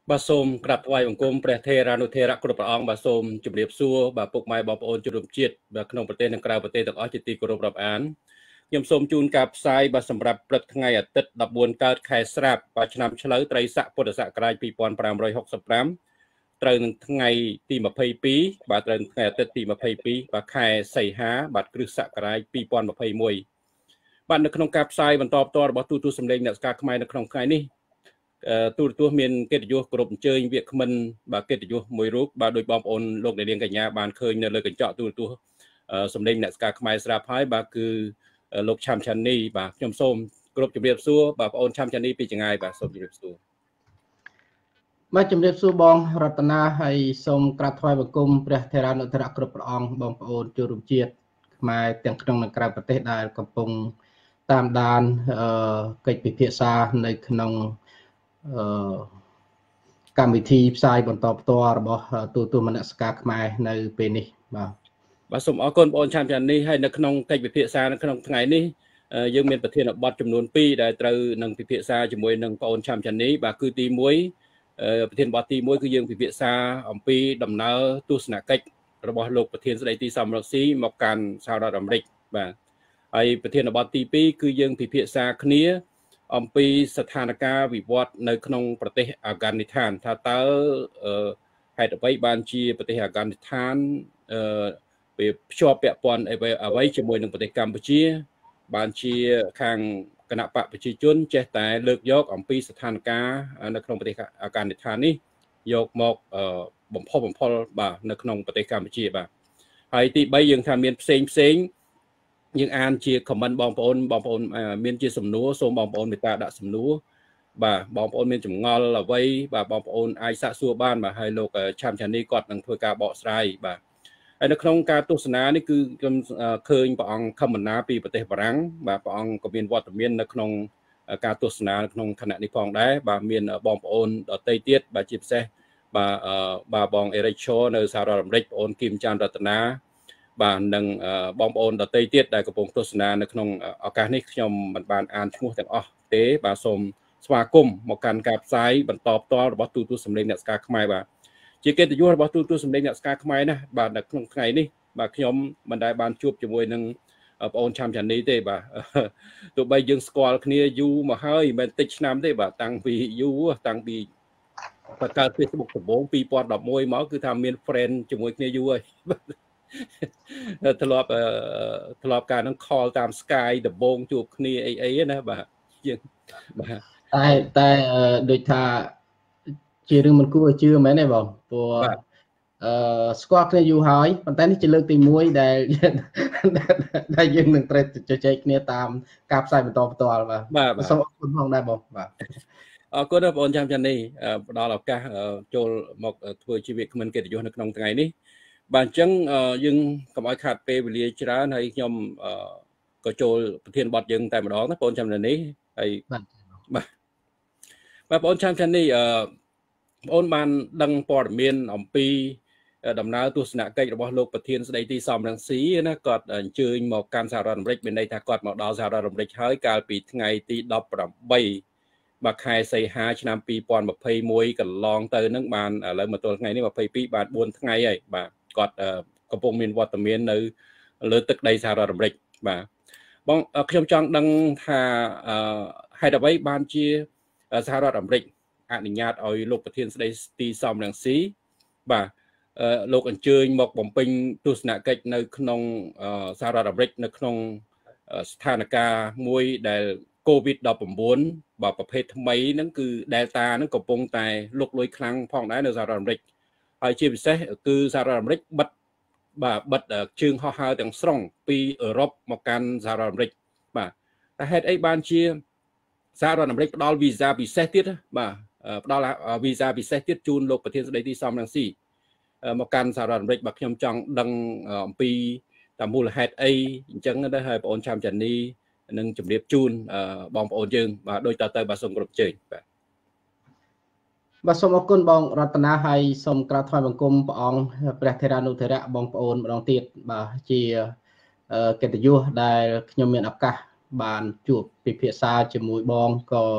bà xôm gặp vài bằng cung bè thê ra nô thê ra cổ bà ong bà xôm chụp điệp xua bà phục mai bà ôn chụp chiết bà khung bờ tây nâng cao bờ tây tầng ở chỉ ti cổ rập án nhầm xôm chun cặp sai bà sầm rập bật ngày ở tết đập buồn cao khai sạp bà chăm chlấy tây sạ bột sạ cái pi pon pram rồi học sập ram tây ngày ti mà pay pí bà tây ngày tết ti mà pay pí bà khai xây há bà cứ sạ cái pi pon mà pay mùi bạn được khung cặp sai bạn tọp to bà tu sầm lên nè cả khmer được khung khai ní tu miền kết vô gồm chơi việc mình bà kết vô mùi rút bà đôi bom ôn lục để liên cả nhà bàn khơi nơi lời cảnh trọ tu sầm đinh nè cả khmer sạp hai bà cứ lục cham chhany bà nhom xôm gồm chụp điệp xua bà ôn cham chhany pi chừng ngày bà xôm chụp điệp xua mà chụp điệp xua bong Rotana hay xôm cắt thoại bằng cung bè thề ra nội thạ group ong bong ôn chụp rụp chiết mà tiếng trong nâng cao bờ tây đại cầm pung tam đan kịch bị thiệt xa nơi nông cảm vị thi sai bọn tọp to bỏ tu mình ska khmer nơi bên này bà xôm ở con ôn cham chhany hay nơi nông kịch bị thiệt xa nơi nông ngày ní dương miềnประเทศบอดจำนวนปีได้ตรึนังพิเศษซาจมวยนังปอนชามชนนี้บาคือตีมวยประเทศบอดตีมวยคือยังพิเศษซาอมปีดำเนินตุสนาเกตระบบโลกประเทศสไลตีซัมรัสซีมาการชาวรัฐอเมริกบาไอประเทศบอดตีปีคือยังพิเศษซาคณีอมปีสถานการณ์วิวัฒน์ในขนมประเทศอัฟกานิสถานถ้าเตอให้ตัวไปบานจีประเทศอัฟกานิสถานไปชอบเปียปอนเอาไว้จมวยนังประเทศกัมพูชีบางชีทางคณะปะประชาชนเจตแต่เลือกยกอมปีสถานการณ์ในขนมประเทศอาการในฐานนี้ยกมอกบ่มพ่อบ่าในขนมประเทศกัมพูชีบ่าไอ้ที่ใบยังทำเมียนเซ็งยังอ่านเชียร์คอมมันบองปอนเมียนเชียร์สมนัวโซมบองปอนเมตาดะสมนัวบ่าบองปอนเมียนจุ่มงอลละไว้บ่าบองปอนไอซาซัวบ้านบ่าให้โลกชามชนนี้กอดนังถ้วยกาเบาะไซบ่าไอ้ในโครงการตุสนานี่คือเคยปองคำมันนาปีประเทศบรังแบบปองก็มีวัตถุมีนในโครงการตุสนาในโครงขณะนี้พองได้แบบมีบองโอนเตยเตียดแบบจิบเซ่แบบบองเอริโชในสหรัฐอเมริกโอนกิมจานรัตนาแบบหนึ่งบองโอนเตยเตียดได้กระปงตุสนาในโครงอาการนี้ขยมบรรบานอ่านชั่วโมงแต่อ๋อเตะแบบสมสวากุมหมการกับไซบรรทบต่อวัตถุสำเร็จเนี่ยสกาขมายแบบchỉ cái điều đó tu sầm lên sky khmer nè bà đặt trong ngày đi bà nhóm mình đại ban chụp cho môi nâng ôn cham chăn đi thế bà tụi bây giờ squall kia du mà hơi mình tích nam thế bà tăng vì du tăng vì và cả Facebook của bốn pi pon đọc môi máu cứ tham miên friend cho môi kia du ơi thợ lọp cả nó call tam sky the bone chụp kia ấy nè bà tại đôi thà chỉ riêng mình cũng chưa mấy này bảo của squat này du hỏi còn tay chỉ lược tìm muối để để dừng đừng trade chơi kia tam cặp sai một to và sauคุณphongได้บอกก็ได้บอลชามชันนี่ดอลกาโจลหมกทัวร์ชีวิตมันเกิดอยู่ในขนมไงนี่บางจังยังกับไอ้ขาดเปรียชราในยมก็โจลประเทศบอดยังแต่มาดองนะบอลชามชันนี่ไอ้มาบอลชามชันนี่โอนมันดังปอดเมียนอมปีดำน้ำตุสนาเกย์ระบบโลกประเทศสไลตีซอมรังสีนะกอดเจอหมอกการสหรัฐอเมริกเป็นในทางกอดหมอกดาวสหรัฐอเมริกให้การปีไงตีดอบปรับใบมาขายใส่หาชนามปีปอนมาเพย์มวยกับลองเตอร์นักบานอะไรมาตัวไงนี่มาเพย์ปีบาทบนไงไอ้บ่ากอดกระโปรงเมียนวอตเมียนในเลือดตึกในสหรัฐอเมริกบ่าบ้องขยมจังดังท่าให้ดับไว้บานเชียสหรัฐอเมริกอนุญาตเอาโลกประเทศได้ตีซอมรังสีบ่าโลกอันเจอหมอกบ่มปิงตุสนาเกตในขนมสหรัฐอเมริกในขนมสถานการณ์มวยได้โควิดดอกผมบุญบอกประเภททำไมนั่นคือเดลต้านั่นก็ปงแต่ลุกลอยครั้งพองได้ในสหรัฐอเมริกไอชีพเซ่คือสหรัฐอเมริกบัดชื่อห่อหาต่างส่งปียุโรปมาการสหรัฐอเมริกบ่าแต่เหตุไอ้บ้านเชียสหรัฐอเมริกดอลวีซ่าพิเศษติดบ่าดอลวีซ่าพิเศษติดจูนโลกประเทศได้ที่ซ้ำดังสี่มาการสหรัฐอเมริกบักยมจังดังปีตามมูลเหตุไอ้จังได้ให้ปอนชามจันนี้นึงจุดเรียบจูนบองปอนจึงมาโดยต่อเติมบาสมกรบเจยบาสมกุลบองรัตนาให้สมกระทอยบังกุมปองประเทศนุเทระบองปอนบองตีดบาเจียเกตยูได้ยมเมียนอับกะบานจูบปิเพียซาจมูกบองก็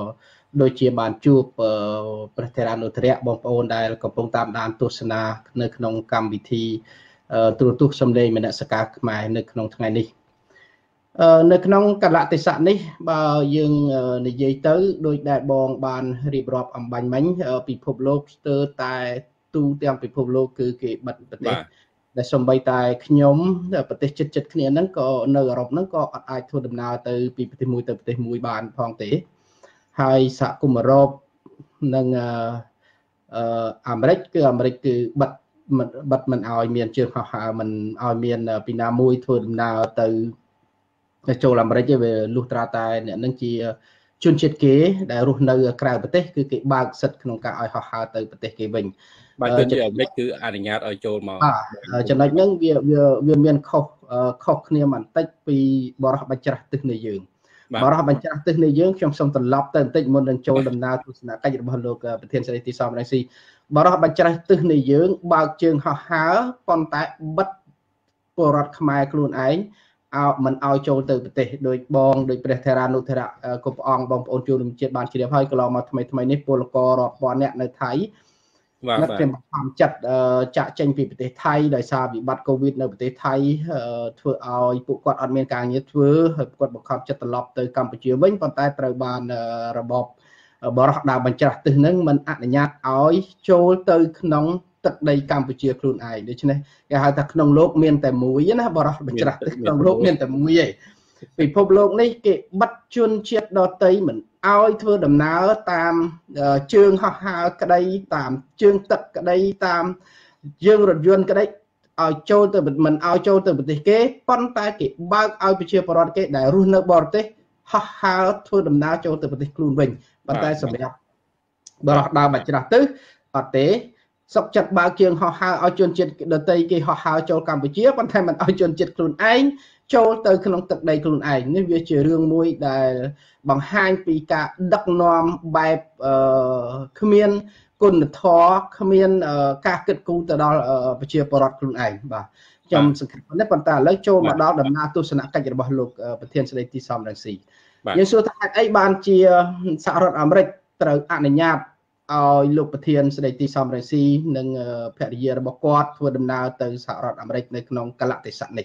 ដូចជាបានជួបប្រធានានុធរៈបងប្អូនដែលកំពុងតាមដានទស្សនានៅក្នុងកម្មវិធីទូរទស្សន៍សម្លេងមនសិការខ្មែរនៅក្នុងថ្ងៃនេះនៅក្នុងកលៈទេសៈនេះបើយើងនិយាយទៅដោយដែលបងបានរៀបរាប់អំបញ្ញមិញពិភពលោកស្ទើរតែទូទាំងពិភពលោកគឺគេបិទប្រទេសដែលសំបីតែខ្ញុំប្រទេសជិតគ្នាហ្នឹងក៏នៅអឺរ៉ុបហ្នឹងក៏អត់អាចធ្វើដំណើរទៅពីប្រទេសមួយទៅប្រទេសមួយបានផងទេហើយសហគមន៍អឺរ៉ុបនិងអាមេរិកគឺបិទមិនឲ្យមានជើងហោះហើរមិនឲ្យមានពីណាមួយធ្វើដំណើរទៅចូលអាមេរិកទេវាលុះត្រាតែអ្នកនឹងជាជនជាតិគេដែលរស់នៅក្រៅប្រទេសគឺគេបើកសិទ្ធិក្នុងការឲ្យហោះហើរទៅប្រទេសគេវិញបើជនជាតិអាមេរិកគឺអនុញ្ញាតឲ្យចូលមកចំណុចហ្នឹងវាមានខុសគ្នាបន្តិចពីបរិះបញ្ច្រាស់ទិសនៃយើងបរិះបញ្ច្រាស់ទិសនៃយើងខ្ញុំសូមត្រឡប់ទៅបន្តិចមុននឹងចូលដំណើរទស្សនកិច្ចរបស់លោកប្រធានសេរីទីសំរងស៊ីបរិះបញ្ច្រាស់ទិសនៃយើងបើកជើងហោះហើរប៉ុន្តែបិទពលរដ្ឋខ្មែរខ្លួនឯងមិនឲ្យចូលទៅប្រទេសដោយព្រះថេរានុថេរៈគ្រប់ព្រះអង្គបងប្អូនជនរួមជាតិបានជ្រាបហើយកន្លងមកថ្មីនេះពលកររាប់ពាន់នាក់នៅថៃបាទខ្ញុំបានចាត់ចាក់ចេញពីប្រទេសថៃដោយសារវិបត្តិកូវីដនៅប្រទេសថៃធ្វើឲ្យពួកគាត់អត់មានការងារធ្វើហើយគាត់បង្ខំចិត្តត្រឡប់ទៅកម្ពុជាវិញប៉ុន្តែត្រូវបានរបបបរិះដាបញ្ច្រាស់ទិសនឹងមិនអនុញ្ញាតឲ្យចូលទៅក្នុងទឹកដីកម្ពុជាខ្លួនឯងដូច្នេះគេហៅថាក្នុងលោកមានតែមួយណាបរិះបញ្ច្រាស់ទិសក្នុងលោកមានតែមួយឯងពិភពលោកនេះគេបិទជនជាតិដទៃមិនឲ្យធ្វើដំណើរតាមជើងហោះហើរក្តីតាមជើងទឹកក្តីតាមយើងរថយន្តក្តីឲ្យចូលទៅមិនឲ្យចូលទៅប្រទេសគេប៉ុន្តែគេបើកឲ្យប្រជាពលរដ្ឋគេដែលរស់នៅបរទេសហោះហើរធ្វើដំណើរចូលទៅប្រទេសខ្លួនវិញប៉ុន្តែសម្រាប់បរិះដាបញ្ច្រាស់ទិសអត់ទេសុកចិត្តបើកជើងហោះហើរឲ្យជនជាតិដទៃគេហោះហើរចូលកម្ពុជាប៉ុន្តែមិនឲ្យជនជាតិខ្លួនឯងចូលទៅក្នុងទឹកដីខ្លួនឯងនេះវាជារឿងមួយដែលបង្ហាញពីការដឹកនាំបែបគ្មានគុណធម៌គ្មានការគិតគូរទៅដល់ប្រជាពលរដ្ឋខ្លួនឯងបាទខ្ញុំសង្ឃឹមនេះប៉ុន្តែឥឡូវចូលមកដល់ដំណើរទស្សនកិច្ចរបស់លោកប្រធានស្ដីទីសំរងស៊ីយើងសួរថាហេតុអីបានជាសហរដ្ឋអាមេរិកត្រូវអនុញ្ញាតឲ្យលោកប្រធានស្ដីទីសំរងស៊ីនិងភរិយារបស់គាត់ធ្វើដំណើរទៅសហរដ្ឋអាមេរិកនៅក្នុងកលៈទេសៈនេះ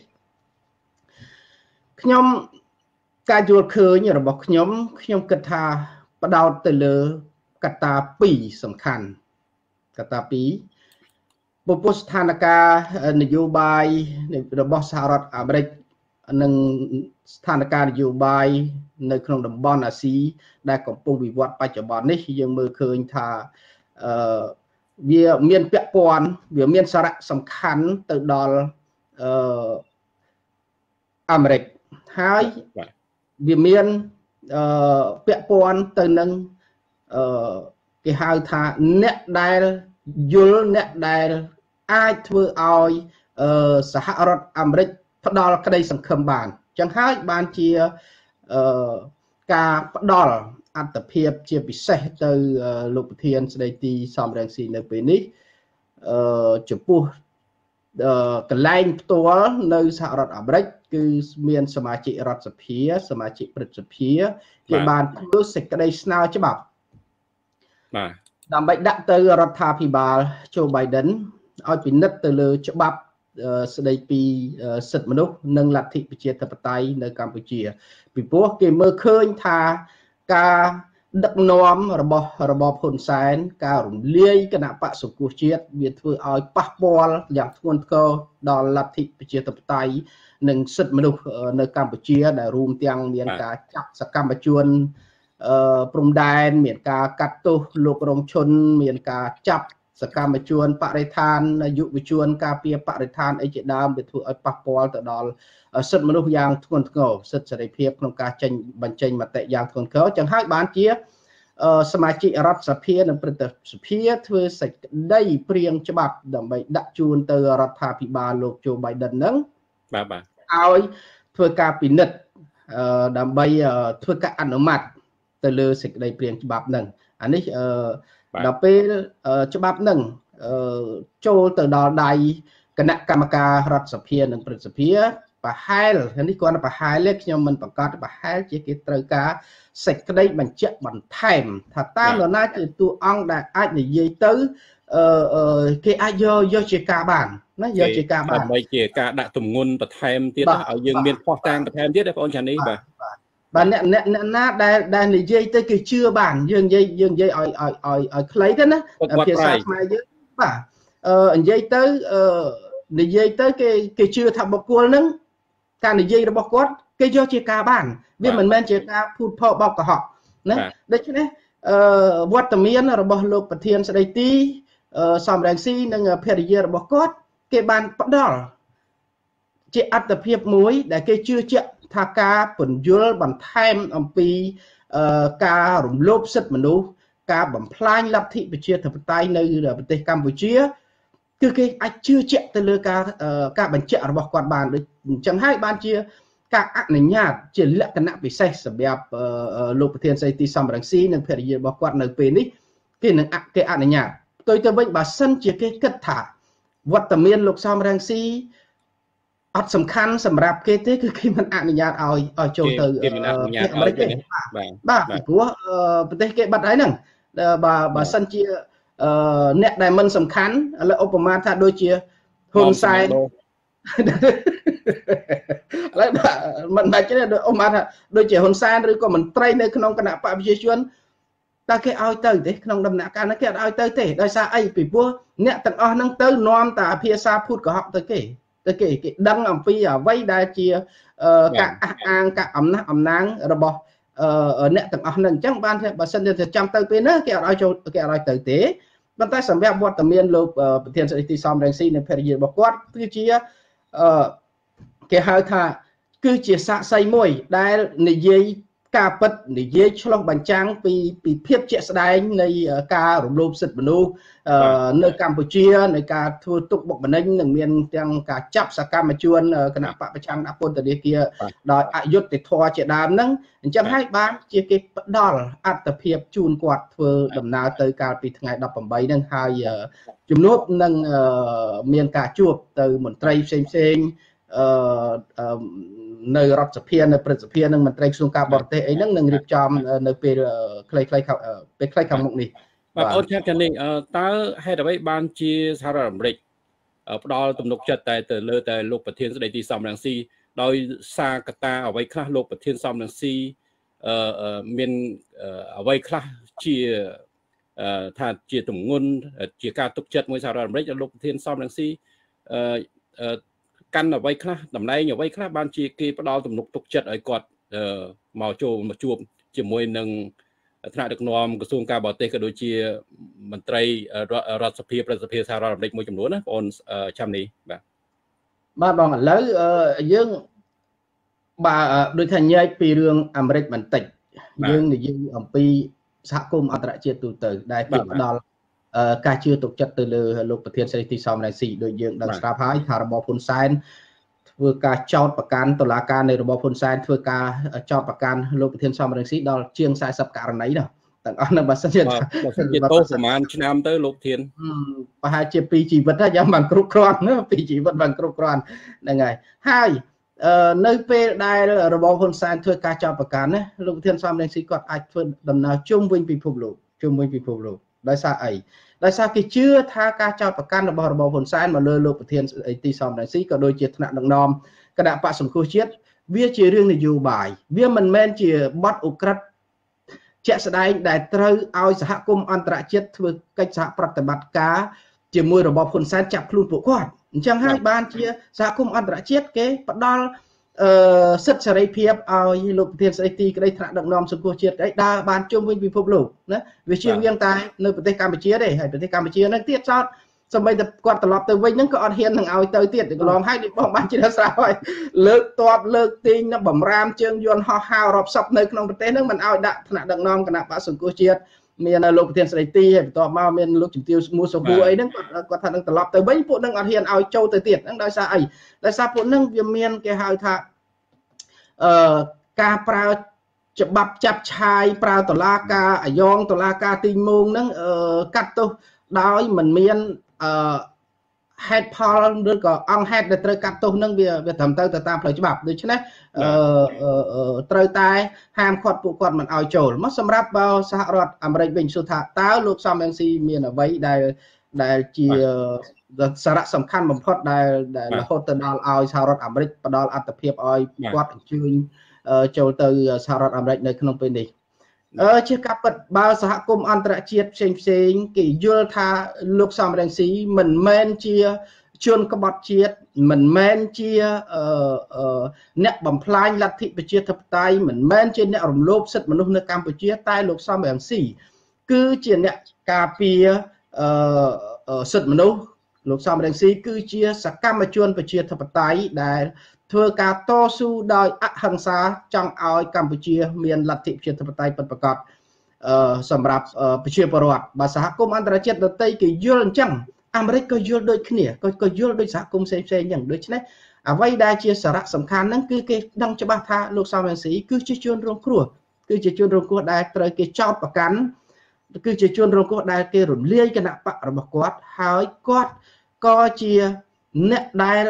ខ្ញុំការយល់ឃើញរបស់ខ្ញុំគិតថាផ្ដោតទៅលើកត្តា2សំខាន់កត្តា2ពុទ្ធស្ថានភាពនយោបាយរបស់សហរដ្ឋអាមេរិកនិងស្ថានភាពនយោបាយនៅក្នុងតំបន់អាស៊ីដែលកំពុងវិវត្តបច្ចុប្បន្ននេះយើងមើលឃើញថាវាមានពាក់ព័ន្ធវាមានសារៈសំខាន់ទៅដល់អាមេរិកហើយវាមានពាក់ព័ន្ធទៅនឹងគេហៅថាអ្នកដែលយល់អ្នកដែលអាចធ្វើឲ្យសហរដ្ឋអាមេរិកផ្ដល់ក្តីសង្ឃឹមបានចឹងហើយបានជាការផ្ដល់អត្ថភាពជាពិសេសទៅលោកប្រធានស្ដីទីសំរងស៊ីនៅពេលនេះចំពោះកន្លែងផ្ទាល់នៅសហរដ្ឋអាមេរិកគឺមានសមាជិករដ្ឋសភាសមាជិកព្រឹទ្ធសភាគេបានធ្វើសេចក្តីស្នើច្បាប់បាទដើម្បីដាក់ទៅរដ្ឋាភិបាលโจ Biden ឲ្យពិនិត្យទៅលើច្បាប់ស្ដីពីសិទ្ធិមនុស្សនិងលទ្ធិប្រជាធិបតេយ្យនៅកម្ពុជាពីព្រោះគេមើលឃើញថាការដឹកនាំរបស់របបហ៊ុនសែនការរំលាយគណៈបក្សសង្គ្រោះជាតិវាធ្វើឲ្យប៉ះពាល់យ៉ាងធ្ងន់ធ្ងរដល់លទ្ធិប្រជាធិបតេយ្យនិងសិទ្ធិមនុស្សនៅកម្ពុជាដែលរួមទាំងមានការចាប់សកម្មជនព្រំដែនមានការកាត់ទោសលោករងឈុនមានការចាប់សកម្មជនបរិស្ថានយុវជនការពារបរិស្ថានអីជាដើមវាធ្វើឲ្យប៉ះពាល់ទៅដល់សិទ្ធិមនុស្សយ៉ាងធ្ងន់ធ្ងរសិទ្ធិសេរីភាពក្នុងការបញ្ចេញមតិយ៉ាងធ្ងន់ធ្ងរចឹងហើយបានជាសមាជិករដ្ឋសភានិងព្រឹទ្ធសភាធ្វើសេចក្តីព្រៀងច្បាប់ដើម្បីដាក់ជូនទៅរដ្ឋាភិបាលលោកโจ Biden ហ្នឹងបាទឲ្យធ្វើការពិនិត្យដើម្បីធ្វើការអនុម័តទៅលើសេចក្តីព្រៀងច្បាប់ហ្នឹងអានេះដល់ពេលច្បាប់ហ្នឹងចូលទៅដល់ដៃគណៈកម្មការរដ្ឋសភានិងព្រឹទ្ធសភាប្រហែលនេះគាត់ប្រហែលខ្ញុំមិនប្រកាសប្រហែលជាគេត្រូវការសេចក្តីបញ្ជាក់បន្ថែមថាតើនរណាជាតួអង្គដែលអាចនិយាយទៅគេអាចយកជាការបានណាយកជាការបានដើម្បីជាការដាក់ទម្ងន់បន្ថែមទៀតឲ្យយើងមានផុសតាងបន្ថែមទៀតបងប្អូនចានេះបាទអ្នកណាដែលនិយាយទៅគេជឿបានយើងនិយាយឲ្យខ្លីទៅណាភាសាខ្មែរយើងបាទនិយាយទៅគេជឿថាបុគ្គលហ្នឹងការនិយាយរបស់គាត់គេយកជាការបានវាមិនមែនជាការភូតភរបោកកុហកណាដូច្នេះវត្តមានរបស់លោកប្រធានស្ដីទីសំរងស៊ីនិងភរិយារបស់គាត់គេបានផ្ដល់ជាអត្តភាពមួយដែលគេជឿជាក់ថាការពន្យល់បន្ថែមអំពីការរំលោភសិទ្ធិមនុស្សការបំផ្លាញលទ្ធិប្រជាធិបតេយ្យនៅប្រទេសកម្ពុជាគឺគេអាចជឿជាក់ទៅលើការបញ្ជាក់របស់គាត់បានដូចអញ្ចឹងហើយបានជាការអនុញ្ញាតជាលក្ខណៈពិសេសសម្រាប់លោកប្រធានស្ដីទីសំរងស៊ីនិងភរិយារបស់គាត់នៅពេលនេះគេអនុញ្ញាតផ្ទុយទៅវិញបើសិនជាគេគិតថាវត្តមានលោកសំរងស៊ីអត់សំខាន់សម្រាប់គេទេគឺគេមិនអនុញ្ញាតឲ្យចូលទៅគេមិនអនុញ្ញាតឲ្យទេបាទពីព្រោះប្រទេសគេបាត់ហើយហ្នឹងបើសិនជាអ្នកដែលមិនសំខាន់ឥឡូវឧបមាថាដូចជាហ៊ុនសែនឥឡូវមិនបាច់ទេឧបមាថាដូចជាហ៊ុនសែនឬក៏មន្ត្រីនៅក្នុងគណៈបកប្រជាជនតើគេឲ្យទៅទេក្នុងដំណាក់កាលហ្នឹងគេអត់ឲ្យទៅទេដោយសារអីពីព្រោះអ្នកទាំងអស់ហ្នឹងទៅនាំតែភាសាភូតកុហកទៅគេដឹងអំពីអ្វីដែលជាការអះអាងការអំណះអំណាងរបស់អ្នកទាំងអស់ហ្នឹងអញ្ចឹងបានបើសិនជាចាំទៅពេលណាគេអត់ឲ្យចូលគេអត់ឲ្យទៅទេប៉ុន្តែសម្រាប់វត្តមានលោកប្រធានស្ដីទីសំរងស៊ីនិងភរិយារបស់គាត់គឺជាគេហៅថាគឺជាសាក្សីមួយដែលនិយាយការពិតនិយាយឆ្លុះបញ្ចាំងពីភាពជាក់ស្ដែងនៃការរំលោភសិទ្ធិមនុស្សនៅកម្ពុជានៃការធ្វើទុកបុកម្នេញនិងមានទាំងការចាប់សកម្មជនគណៈបកប្រឆាំងដាក់ពន្ធនាគារដោយអយុត្តិធម៌ជាដើមហ្នឹងអញ្ចឹងហើយបានជាគេផ្ដល់អត្ថភាពជូនគាត់ធ្វើដំណើរទៅកាលពីថ្ងៃ18ហ្នឹងហើយជំនួបនឹងមានការជួបទៅមន្ត្រីផ្សេងនៅរដ្ឋសភានៅព្រឹទ្ធសភានិងមន្ត្រីក្រសួងការបរទេសអីហ្នឹងនឹងរៀបចំនៅពេលខ្លីខាងមុខនេះបាទអូនចានេះតើហេតុអ្វីបានជាសហរដ្ឋអាមេរិកផ្ដល់ទំនុកចិត្តតែលើតែលោកប្រធានស្ដីទីសំរងស៊ីដោយសារកត្តាអ្វីខ្លះលោកប្រធានសំរងស៊ីមានអ្វីខ្លះជាថាជាទម្ងន់ជាការទុកចិត្តមួយសហរដ្ឋអាមេរិកលោកប្រធានសំរងស៊ីកាន់អ្វីខ្លះតំណែងអ្វីខ្លះបានជាគេផ្ដល់ទំនុកទុកចិត្តឲ្យគាត់មកជួបជាមួយនឹងថ្នាក់ដឹកនាំក្រសួងការបរទេសក៏ដូចជាមន្ត្រីរដ្ឋសភាប្រសិទ្ធិសហរដ្ឋអាមេរិកមួយចំនួនណាបងអូនចាំនេះបាទបងឥឡូវយើងបាទដូចថាញែកពីរឿងអាមេរិកបន្តិចយើងនិយាយអំពីសហគមន៍អន្តរជាតិទូទៅដែលគេផ្ដល់ការជឿទុកចិត្តទៅលើលោកប្រធានស្ដីទីសំរងស៊ីដោយយើងដឹងស្រាប់ហើយថារបបហ៊ុនសែនធ្វើការចោទប្រកាន់តុលាការនៃរបបហ៊ុនសែនធ្វើការចោទប្រកាន់លោកប្រធានសំរងស៊ីដល់ជាង40ករណីនោះទាំងអស់នោះបើសិនជាទោសប្រហែលឆ្នាំទៅលោកធានប្រហែលជា2ជីវិតហើយយ៉ាងបានគ្រប់គ្រាន់ណា2ជីវិតបានគ្រប់គ្រាន់ហ្នឹងហើយនៅពេលដែលរបបហ៊ុនសែនធ្វើការចោទប្រកាន់ណាលោកប្រធានសំរងស៊ីគាត់អាចធ្វើដំណើរជុំវិញពិភពលោកដោយសារអីដោយសារគេជឿថាការចោទប្រកាន់របស់របបហ៊ុនសែនមកលើលោកប្រធានទីសំរងស៊ីក៏ដូចជាថ្នាក់ដឹកនាំគណៈបកសង្គ្រោះជាតិវាជារឿងនយោបាយវាមិនមែនជាបទឧក្រិដ្ឋជាក់ស្ដែងដែលត្រូវឲ្យសហគមន៍អន្តរជាតិធ្វើកិច្ចសហប្រតិបត្តិការជាមួយរបបហ៊ុនសែនចាប់ខ្លួនពួកគាត់អញ្ចឹងហើយបានជាសហគមន៍អន្តរជាតិគេផ្ដល់សិទ្ធិសេរីភាពឲ្យលោកប្រធានស្ដីទីក្តីថ្នាក់ដឹកនាំសង្គ្រោះជាតិក្តីដើរបានជុំវិញពិភពលោកណាវាជាវាងតែនៅប្រទេសកម្ពុជាទេហើយប្រទេសកម្ពុជាហ្នឹងទៀតចោតសម្បីតែគាត់ត្រឡប់ទៅវិញហ្នឹងក៏អត់ហ៊ាននឹងឲ្យទៅទៀតកន្លងហើយបងបានជ្រាបស្រាប់ហើយលើកតបលើកទីងបំរាមជើងយន្តហោះហើររាប់សិបនៅក្នុងប្រទេសហ្នឹងមិនឲ្យដាក់ថ្នាក់ដឹកនាំគណៈបក្សសង្គ្រោះជាតិមានលោកប្រធានស្ដីទីហើយបន្ទាប់មកមានលោកជំទាវមូសុខួរអីហ្នឹងគាត់ថានឹងត្រឡប់ទៅវិញពួកហ្នឹងអត់ហ៊ានឲ្យចូលទៅទៀតហ្នឹងដោយសារអីដោយសារពួកហ្នឹងវាមានគេហៅថាការប្រើច្បាប់ចាប់ឆាយប្រើតុលាការអាយ៉ងតុលាការទីងមងហ្នឹងកាត់ទោសដោយមិនមាន head Paul ឬក៏អង្គ head ដែលត្រូវកាត់ទោសនឹងវាត្រឹមទៅតាមផ្លូវច្បាប់ដូច្នេះត្រូវតែហាមឃាត់ពួកគាត់មិនឲ្យចូលមកសម្រាប់បើសហរដ្ឋអាមេរិកវិញសួរថាតើលោកសំរងស៊ីមានអ្វីដែលជាសារៈសំខាន់បំផុតដែលរហូតទៅដល់ឲ្យសហរដ្ឋអាមេរិកផ្ដល់អត្ថប្រយោជន៍ឲ្យគាត់អញ្ជើញចូលទៅសហរដ្ឋអាមេរិកនៅក្នុងពេលនេះជាការពិតបើសហគមន៍អន្តរជាតិផ្សេងគេយល់ថាលោកសំរងស៊ីមិនមែនជាជនក្បត់ជាតិមិនមែនជាអ្នកបំផ្លាញលទ្ធិប្រជាធិបតេយ្យមិនមែនជាអ្នករំលោភសិទ្ធិមនុស្សនៅកម្ពុជាតែលោកសំរងស៊ីគឺជាអ្នកការពារសិទ្ធិមនុស្សលោកសំរងស៊ីគឺជាសកម្មជនប្រជាធិបតេយ្យដែលធ្វើការតស៊ូដោយអហិង្សាចង់ឲ្យកម្ពុជាមានលទ្ធិប្រជាធិបតេយ្យពិតប្រាកដសម្រាប់ប្រជាពលរដ្ឋបើសហគមន៍អន្តរជាតិដទៃគេយល់អញ្ចឹងអាមេរិកក៏យល់ដូចគ្នាក៏យល់ដូចសហគមន៍ផ្សេងអញ្ចឹងដូច្នេះអ្វីដែលជាសារៈសំខាន់ហ្នឹងគឺគេដឹងច្បាស់ថាលោកសំរងស៊ីគឺជាជនរងគ្រោះគឺជាជនរងគ្រោះដែលត្រូវគេចោទប្រកាន់គឺជាជនរងគ្រោះដែលគេរំលាយគណៈបករបស់គាត់ហើយគាត់ក៏ជាអ្នកដែល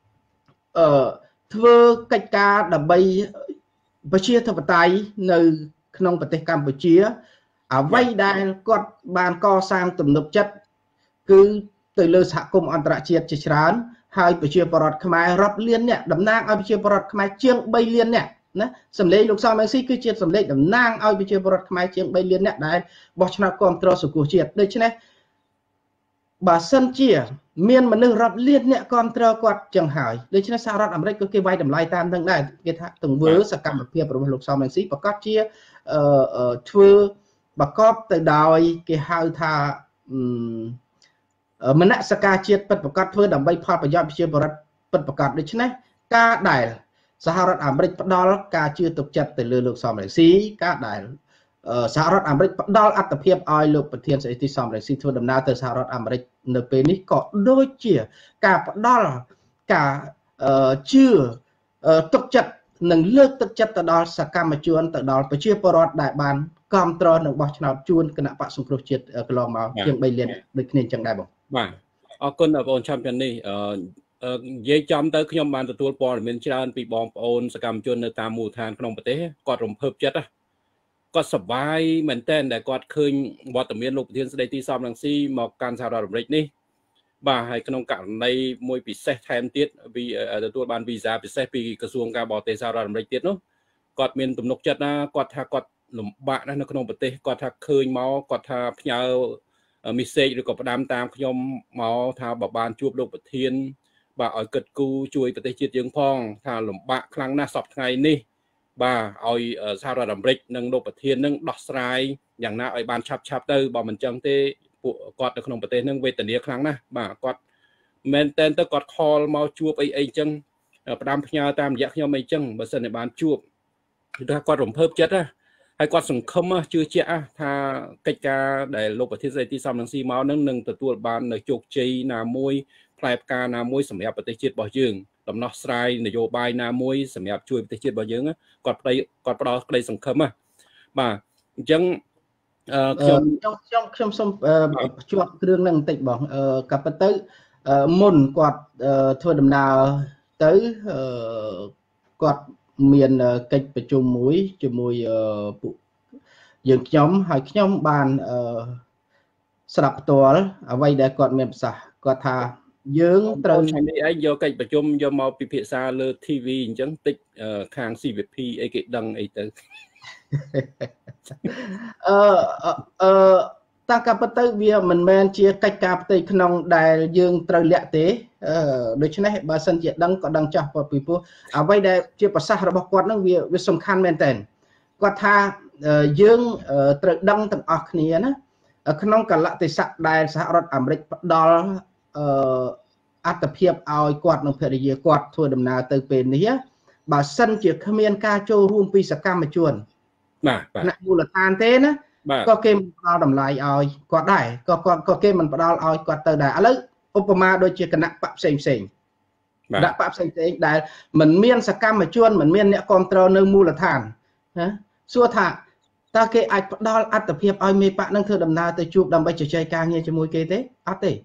ធ្វើកិច្ចការដើម្បីប្រជាធិបតេយ្យនៅក្នុងប្រទេសកម្ពុជាអ្វីដែលគាត់បានកសាងទំនុកចិត្តគឺទៅលើសហគមន៍អន្តរជាតិជាច្រើនហើយប្រជាពលរដ្ឋខ្មែររាប់លានអ្នកតំណាងឲ្យប្រជាពលរដ្ឋខ្មែរជាង3លានអ្នកណាសម្លេងលោកសំរងស៊ីគឺជាសម្លេងតំណាងឲ្យប្រជាពលរដ្ឋខ្មែរជាង3លានអ្នកដែលបោះឆ្នោតគ្រប់គ្រងសង្គ្រោះជាតិដូច្នេះបើសិនជាមានមនុស្សរាប់លានអ្នកគ្រប់គ្រងគាត់ចឹងហើយដូច្នេះសហរដ្ឋអាមេរិកក៏គេវាយតម្លៃតាមនឹងដែរគេថាទង្វើសកម្មភាពរបស់លោកសំរងស៊ីប្រកាសជាធ្វើប្រកបទៅដោយគេហៅថាមនសិការជាតិពិតប្រាកដធ្វើដើម្បីផលប្រយោជន៍ប្រជាពលរដ្ឋពិតប្រាកដដូច្នេះការដែលសហរដ្ឋអាមេរិកផ្ដល់ការជឿទុកចិត្តទៅលើលោកសំរងស៊ីការដែលសហរដ្ឋអាមេរិកផ្ដល់អត្ថប្រយោជន៍ឲ្យលោកប្រធានស្ដីទីសំរងស៊ីធ្វើដំណើរទៅសហរដ្ឋអាមេរិកនៅពេលនេះក៏ដូចជាការផ្ដល់ការជឿទុកចិត្តនិងលើកទឹកចិត្តទៅដល់សកម្មជនទៅដល់ប្រជាពលរដ្ឋដែលបានគ្រប់គ្រងនឹងបោះឆ្នោតជួនគណៈបកសង្គ្រោះជាតិកន្លងមកជាង3លានដូចគ្នាអញ្ចឹងដែរបងបាទអរគុណបងឆាំពីនេះនិយាយចំទៅខ្ញុំបានទទួលព័ត៌មានច្រើនពីបងប្អូនសកម្មជននៅតាមមូលដ្ឋានក្នុងប្រទេសគាត់រំភើបចិត្តគាត់សប្បាយមែនទែនដែលគាត់ឃើញវត្តមានលោកប្រធានស្ដីទីសំរងស៊ីមកកាន់សហរដ្ឋអាមេរិកនេះបាទហើយក្នុងករណីមួយពិសេសថែមទៀតទទួលបានវីសាពិសេសពីក្រសួងការបរទេសសហរដ្ឋអាមេរិកទៀតនោះគាត់មានទំនុកចិត្តណាគាត់ថាគាត់លំបាកណាស់នៅក្នុងប្រទេសគាត់ថាឃើញមកគាត់ថាផ្ញើមីសេចឬក៏ផ្ដាំតាមខ្ញុំមកថាបើបានជួបលោកប្រធានបាទឲ្យគិតគូរជួយប្រទេសជាតិយើងផងថាលំបាកខ្លាំងណាស់សពថ្ងៃនេះបាទឲ្យសហរដ្ឋអាមេរិកនិងលោកប្រធាននឹងដោះស្រាយយ៉ាងណាឲ្យបានឆាប់ទៅបើមិនចឹងទេពួកគាត់នៅក្នុងប្រទេសនឹងវេទនាខ្លាំងណាស់បាទគាត់មែនតែនទៅគាត់ខលមកជួបអីចឹងផ្ដាំផ្ញើតាមរយៈខ្ញុំអីចឹងបើសិនតែបានជួបគឺថាគាត់រំភើបចិត្តណាហើយគាត់សង្ឃឹមជឿជាក់ថាកិច្ចការដែលលោកប្រធានស្ដីទីសំរងស៊ីមកនឹងទទួលបាននៅជោគជ័យណាមួយផ្លែផ្កាណាមួយសម្រាប់ប្រទេសជាតិរបស់យើងដំណោះស្រាយនយោបាយណាមួយសម្រាប់ជួយប្រទេសជាតិរបស់យើងគាត់ផ្ដល់ក្តីសង្ឃឹមបាទអញ្ចឹងខ្ញុំសូមភ្ជាប់គ្រឿងហ្នឹងបន្តិចបងក៏ប៉ុន្តែមុនគាត់ធ្វើដំណើរទៅគាត់មានកិច្ចប្រជុំមួយជាមួយពួកយើងខ្ញុំហើយខ្ញុំបានស្ដាប់ផ្ទាល់អ្វីដែលគាត់មានប្រសាសន៍គាត់ថាយើងត្រូវនេះឯងយកកិច្ចប្រជុំយកមកពិភាក្សាលើ TV អញ្ចឹងតិចខាង CVP អីគេដឹងអីទៅតាកាពិតទៅវាមិនមែនជាកិច្ចការផ្ទៃក្នុងដែលយើងត្រូវលាក់ទេដូច្នេះបើសិនជាដឹងក៏ដឹងចាស់ពីព្រោះអ្វីដែលជាប្រសាសន៍របស់គាត់នឹងវាសំខាន់មែនតើគាត់ថាយើងត្រូវដឹងទាំងអស់គ្នាណាក្នុងកលៈទេសៈដែលសហរដ្ឋអាមេរិកផ្ដល់អត្ថប្រយោជន៍ឲ្យគាត់និងភរិយាគាត់ធ្វើដំណើរទៅពេលនេះបើសិនជាគ្មានការចូលរួមពីសកម្មជនបាទអ្នកមូលដ្ឋានទេណាក៏គេមិនផ្ដល់តម្លៃឲ្យគាត់ដែរក៏គេមិនផ្ដល់ឲ្យគាត់ទៅដែរឥឡូវឧបមាដូចជាគណៈបកផ្សេងគណៈបកផ្សេងដែលមិនមានសកម្មជនមិនមានអ្នកគ្រប់គ្រងនៅមូលដ្ឋានណាសួរថាតើគេអាចផ្ដល់អត្ថប្រយោជន៍ឲ្យមេបកនឹងធ្វើដំណើរទៅជួបដើម្បីជជែកការងារជាមួយគេទេអត់ទេ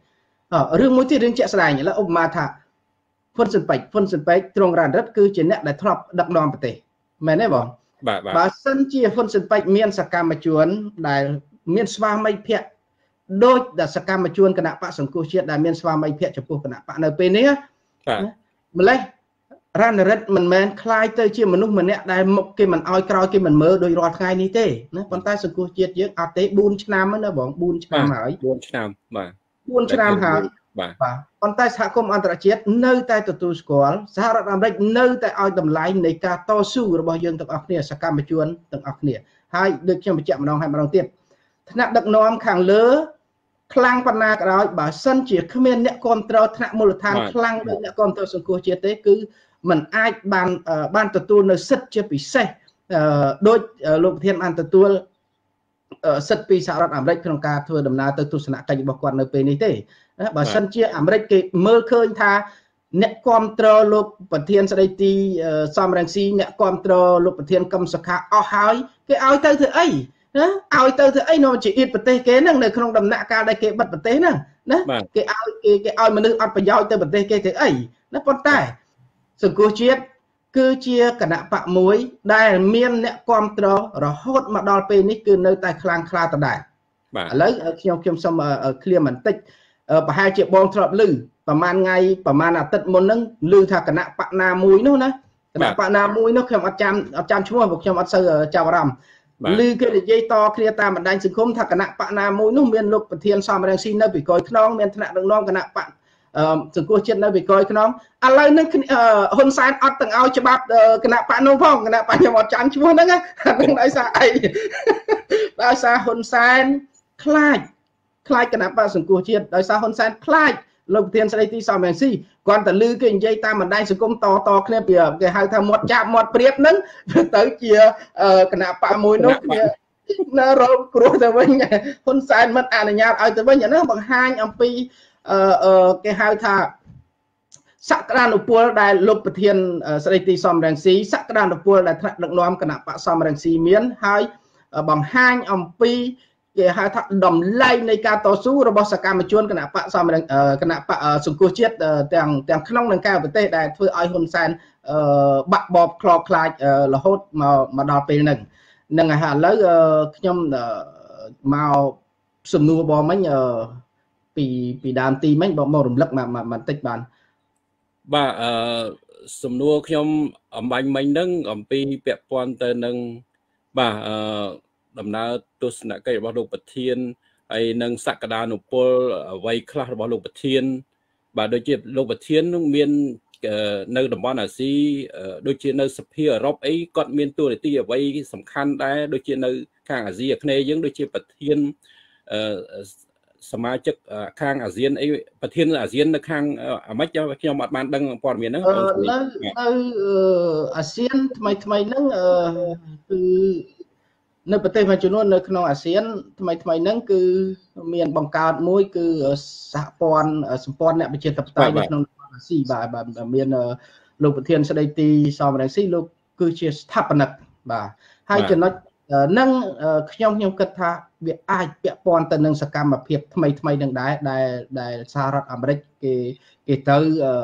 រឿងមួយទៀតរឿងជាក់ស្ដែងឥឡូវឧបមាថាហ៊ុនស៊ិនប៉ែកទ្រង់រ៉ានរិតគឺជាអ្នកដែលធ្លាប់ដឹកនាំប្រទេសមែនទេបងបើសិនជាហ៊ុនស៊ិនប៉ែកមានសកម្មជនដែលមានស្វាមីភក្តិដូចដែលសកម្មជនគណៈបកសង្គ្រោះជាតិដែលមានស្វាមីភក្តិចំពោះគណៈបកនៅពេលនេះម្លេះរ៉ានរិតមិនមែនคล้ายទៅជាមនុស្សម្នាក់ដែលមុខគេមិនអោយក្រោយគេមិនមើលដោយរាល់ថ្ងៃនេះទេណាប៉ុន្តែសង្គ្រោះជាតិយើងអត់ទេ4ឆ្នាំណាបង4ឆ្នាំហើយ 4ឆ្នាំបាទ 4ឆ្នាំហើយបាទប៉ុន្តែសហគមន៍អន្តរជាតិនៅតែទទួលស្គាល់សហរដ្ឋអាមេរិកនៅតែឲ្យតម្លៃនៃការតស៊ូរបស់យើងទាំងអស់គ្នាសកម្មជនទាំងអស់គ្នាហើយដូចខ្ញុំបញ្ជាក់ម្ដងហើយម្ដងទៀតថ្នាក់ដឹកនាំខាងលើខ្លាំងប៉ុណ្ណាក៏ដោយបើសិនជាគ្មានអ្នកគ្រប់គ្រងថ្នាក់មូលដ្ឋានខ្លាំងដូចអ្នកគ្រប់គ្រងសង្គ្រោះជាតិទេគឺมันអាចបានទទួលនៅសិទ្ធិជាពិសេសដោយលោកប្រធានបានទទួលសិទ្ធិពីសហរដ្ឋអាមេរិកក្នុងការធ្វើដំណើរទៅទស្សនកិច្ចរបស់គាត់នៅពេលនេះទេបើសិនជាអាមេរិកគេមើលឃើញថាអ្នកគ្រប់គ្រងលោកប្រធានស្ដីទីសំរងស៊ីអ្នកគ្រប់គ្រងលោកប្រធានកឹមសុខាអស់ហើយគេឲ្យទៅធ្វើអីណាឲ្យទៅធ្វើអីនាំជាអៀតប្រទេសគេហ្នឹងនៅក្នុងដំណាក់កាលដែលគេបិទប្រទេសហ្នឹងណាគេឲ្យមនុស្សអត់ប្រយោជន៍ទៅប្រទេសគេធ្វើអីណាប៉ុន្តែសង្គ្រោះជាតិគឺជាគណៈបកមួយដែលមានអ្នកគ្រប់គ្រងរហូតមកដល់ពេលនេះគឺនៅតែខ្លាំងក្លាដដែលឥឡូវខ្ញុំសូមឃ្លាបន្តិចប្រហែលជាបងធ្លាប់ឮប្រហែលថ្ងៃប្រហែលអាទិត្យមុនហ្នឹងឮថាគណៈបកណាមួយនោះណាគណៈបកណាមួយនោះខ្ញុំអត់ចាំឈ្មោះព្រោះខ្ញុំអត់សូវចាប់អារម្មណ៍ឮគេនិយាយតគ្នាតាមបណ្ដាញសង្គមថាគណៈបកណាមួយនោះមានលោកប្រធានសំរងស៊ីនៅពីក្រោយខ្នងមានថ្នាក់ដឹកនាំគណៈបកសង្គ្រោះជាតិនៅពីក្រោយខ្នងឥឡូវនេះហ៊ុនសែនអត់ទាំងឲ្យច្បាប់គណៈបកនោះផងគណៈបកខ្ញុំអត់ចាំឈ្មោះហ្នឹងហ្នឹងដោយសារអីដោយសារហ៊ុនសែនខ្លាចគណៈបកសង្គ្រោះជាតិដោយសារហ៊ុនសែនខ្លាចលោកប្រធានស្ដីទីសំរងស៊ីគាត់តែឮគេនិយាយតាមបណ្ដាញសង្គមតគ្នាពីគេហៅថាមាត់ចាប់មាត់ព្រៀបហ្នឹងទៅជាគណៈបកមួយនោះវានៅរងគ្រោះទៅវិញហ៊ុនសែនមិនអនុញ្ញាតឲ្យទៅវិញអានោះបង្ហាញអំពីគេហៅថាសក្តានុពលដែលលោកប្រធានស្ដីទីសំរងស៊ីសក្តានុពលដែលថ្នាក់ដឹកនាំគណៈបកសំរងស៊ីមានហើយបង្ហាញអំពីគេហៅថាតម្លៃនៃការតស៊ូរបស់សកម្មជនគណៈបកគណៈបកសង្គ្រោះជាតិទាំងក្នុងនិងក្រៅប្រទេសដែលធ្វើឲ្យហ៊ុនសែនបាក់បបខ្លោចខ្លាចរហូតមកដល់ពេលហ្នឹងហើយឥឡូវខ្ញុំមកសំណួរបងមិញពីដើមទីមិញបងរំលឹកមកបន្តិចបានបាទសំណួរខ្ញុំអំបញ្ញមិញហ្នឹងអំពីពាក់ព័ន្ធទៅនឹងបាទដំណើរទស្សនកិច្ចរបស់លោកប្រធានហើយនឹងសក្តានុពលអ្វីខ្លះរបស់លោកប្រធានបាទដូចជាលោកប្រធាននឹងមាននៅតំបន់អាស៊ីដូចជានៅសភាអឺរ៉ុបអីគាត់មានតួនាទីអ្វីសំខាន់ដែរដូចជានៅខាងអាស៊ីអាគ្នេយ៍យើងដូចជាប្រធានសមាជិកខាងអាស៊ានអីប្រធានអាស៊ាននៅខាងអាម៉េចខ្ញុំអត់បានដឹងព័ត៌មានហ្នឹងនៅអាស៊ានថ្មីហ្នឹងគឺនៅប្រទេសមួយចំនួននៅក្នុងអាស៊ានថ្មីហ្នឹងគឺមានបង្កើតមួយគឺសហព័ន្ធសម្ព័ន្ធអ្នកប្រជាធិបតេយ្យនៅក្នុងអាស៊ីបាទមានលោកប្រធានស្ដីទីសំរងស៊ីលោកគឺជាស្ថាបនិកបាទហើយចំណុចនឹងខ្ញុំគិតថាវាអាចពាក់ព័ន្ធទៅនឹងសកម្មភាពថ្មីនឹងដែរដែលសហរដ្ឋអាមេរិកគេទៅ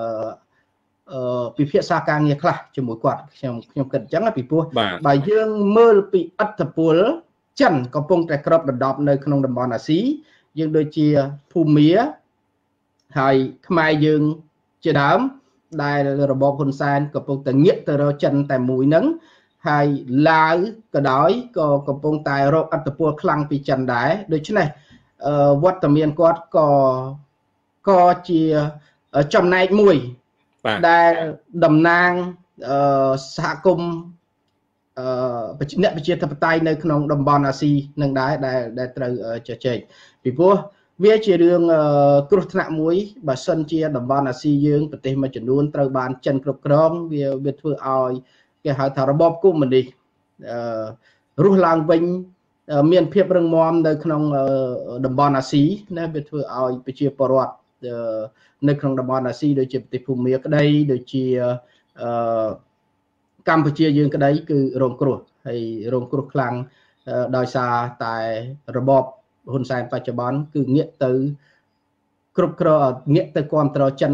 ពិភាក្សាការងារខ្លះជាមួយគាត់ខ្ញុំគិតអញ្ចឹងពីព្រោះបើយើងមើលពីឥទ្ធិពលចិនកំពុងតែគ្របដណ្ដប់នៅក្នុងតំបន់អាស៊ីយើងដូចជាភូមាហើយខ្មែរយើងជាដើមដែលរបបហ៊ុនសែនកំពុងតែងាកទៅរកចិនតែមួយហ្នឹងហើយឡាវក៏ដោយក៏កំពុងតែរកឥទ្ធិពលខ្លាំងពីចិនដែរដូច្នេះវត្តមានគាត់ក៏ជាចំណែកមួយដែលតំណាងសហគមន៍អ្នកប្រជាធិបតេយ្យនៅក្នុងតំបន់អាស៊ីនឹងដែរដែលត្រូវជជែកពីព្រោះវាជារឿងគ្រោះថ្នាក់មួយបើសិនជាតំបន់អាស៊ីយើងប្រទេសមួយចំនួនត្រូវបានចិនគ្រប់គ្រងវាធ្វើឲ្យគេហៅថារបបកុម្មុយនីសរស់ឡើងវិញមានភាពរឹងមាំនៅក្នុងតំបន់អាស៊ីណាវាធ្វើឲ្យប្រជាពលរដ្ឋនៅក្នុងតំបន់អាស៊ីដូចជាប្រទេសភូមាក្តីដូចជាកម្ពុជាយើងក្តីគឺរងគ្រោះហើយរងគ្រោះខ្លាំងដោយសារតែរបបហ៊ុនសែនបច្ចុប្បន្នគឺងាកទៅគ្រប់គ្រងងាកទៅគ្រប់គ្រងចិន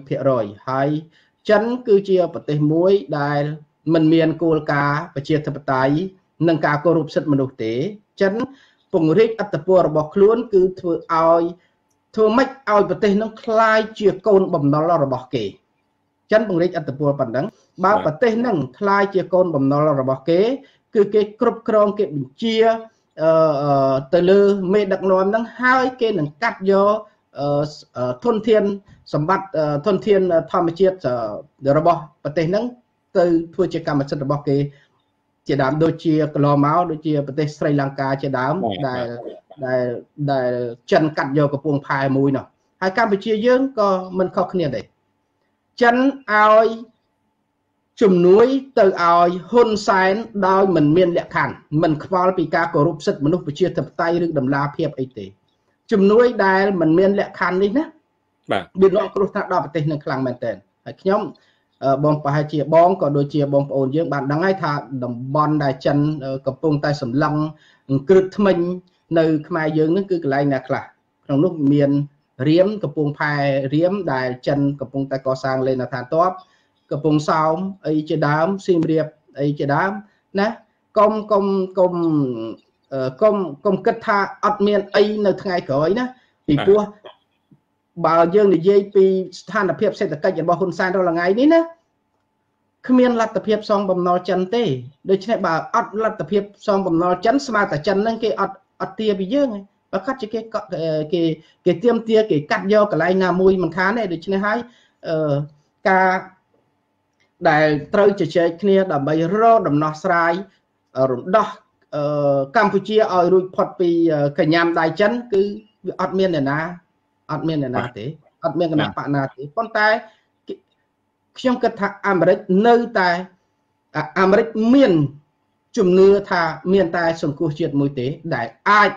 100% ហើយចិនគឺជាប្រទេសមួយដែលមិនមានគោលការណ៍ប្រជាធិបតេយ្យនិងការគោរពសិទ្ធិមនុស្សទេចិនពង្រីកអធិបតេយ្យរបស់ខ្លួនគឺធ្វើម៉េចឲ្យប្រទេសនឹងคล้ายជាកូនបំណុលរបស់គេចិនពង្រីកអធិបតេយ្យប៉ុណ្ណឹងបើប្រទេសនឹងคล้ายជាកូនបំណុលរបស់គេគឺគេគ្រប់គ្រងគេបញ្ជាទៅលើមេដឹកនាំនឹងហើយគេនឹងកាត់យកធនធានសម្បត្តិធនធានធម្មជាតិរបស់ប្រទេសនឹងទៅធ្វើជាកម្មសិទ្ធិរបស់គេជាដើមដូចជាកន្លងមកដូចជាប្រទេសស្រីលង្កាជាដើមដែលចិនកាត់យកកំពង់ផែមួយនោះហើយកម្ពុជាយើងក៏មិនខុសគ្នាដែរចិនឲ្យជំនួយទៅឲ្យហ៊ុនសែនដោយមិនមានលក្ខខណ្ឌមិនខ្វល់ពីការគោរពសិទ្ធិមនុស្សប្រជាធិបតេយ្យឬដំណាភាពអីទេជំនួយដែលមិនមានលក្ខខណ្ឌនេះណាបាទវានាំគ្រោះថ្នាក់ដល់ប្រទេសនឹងខ្លាំងមែនទែនហើយខ្ញុំបងប្រហែលជាបងក៏ដូចជាបងប្អូនយើងបានដឹងហើយថាតំបន់ដែលចិនកំពុងតែសម្លឹងគ្រឹះថ្មិញនៅខ្មែរយើងនឹងគឺកន្លែងណាខ្លះក្នុងនោះមានរៀមកំពង់ផែរៀមដែលចិនកំពុងតែកសាងលេនដ្ឋានទ័ពកំពង់សោមអីជាដើមសៀមរាបអីជាដើមណាកុំគិតថាអត់មានអីនៅថ្ងៃក្រោយណាពីព្រោះបើយើងនិយាយពីស្ថានភាពសេដ្ឋកិច្ចរបស់ហ៊ុនសែនរាល់ថ្ងៃនេះណាគ្មានលទ្ធភាពសងបំណុលចិនទេដូច្នេះបើអត់លទ្ធភាពសងបំណុលចិនស្មើតែចិនហ្នឹងគេអត់ទាពីយើងទេបើកាត់ជាគេទៀមទាគេកាត់យកកន្លែងណាមួយមិនខានទេដូច្នេះហើយការដែលត្រូវជជែកគ្នាដើម្បីរកដំណោះស្រាយរំដោះកម្ពុជាឲ្យរួចផុតពីកញ្ញាំដៃចិនគឺវាអត់មានអ្នកណាទេអត់មានគណៈបកណាទេប៉ុន្តែខ្ញុំគិតថាអាមេរិកនៅតែអាមេរិកមានជំនឿថាមានតែសង្គមជាតិមួយទេដែលអាច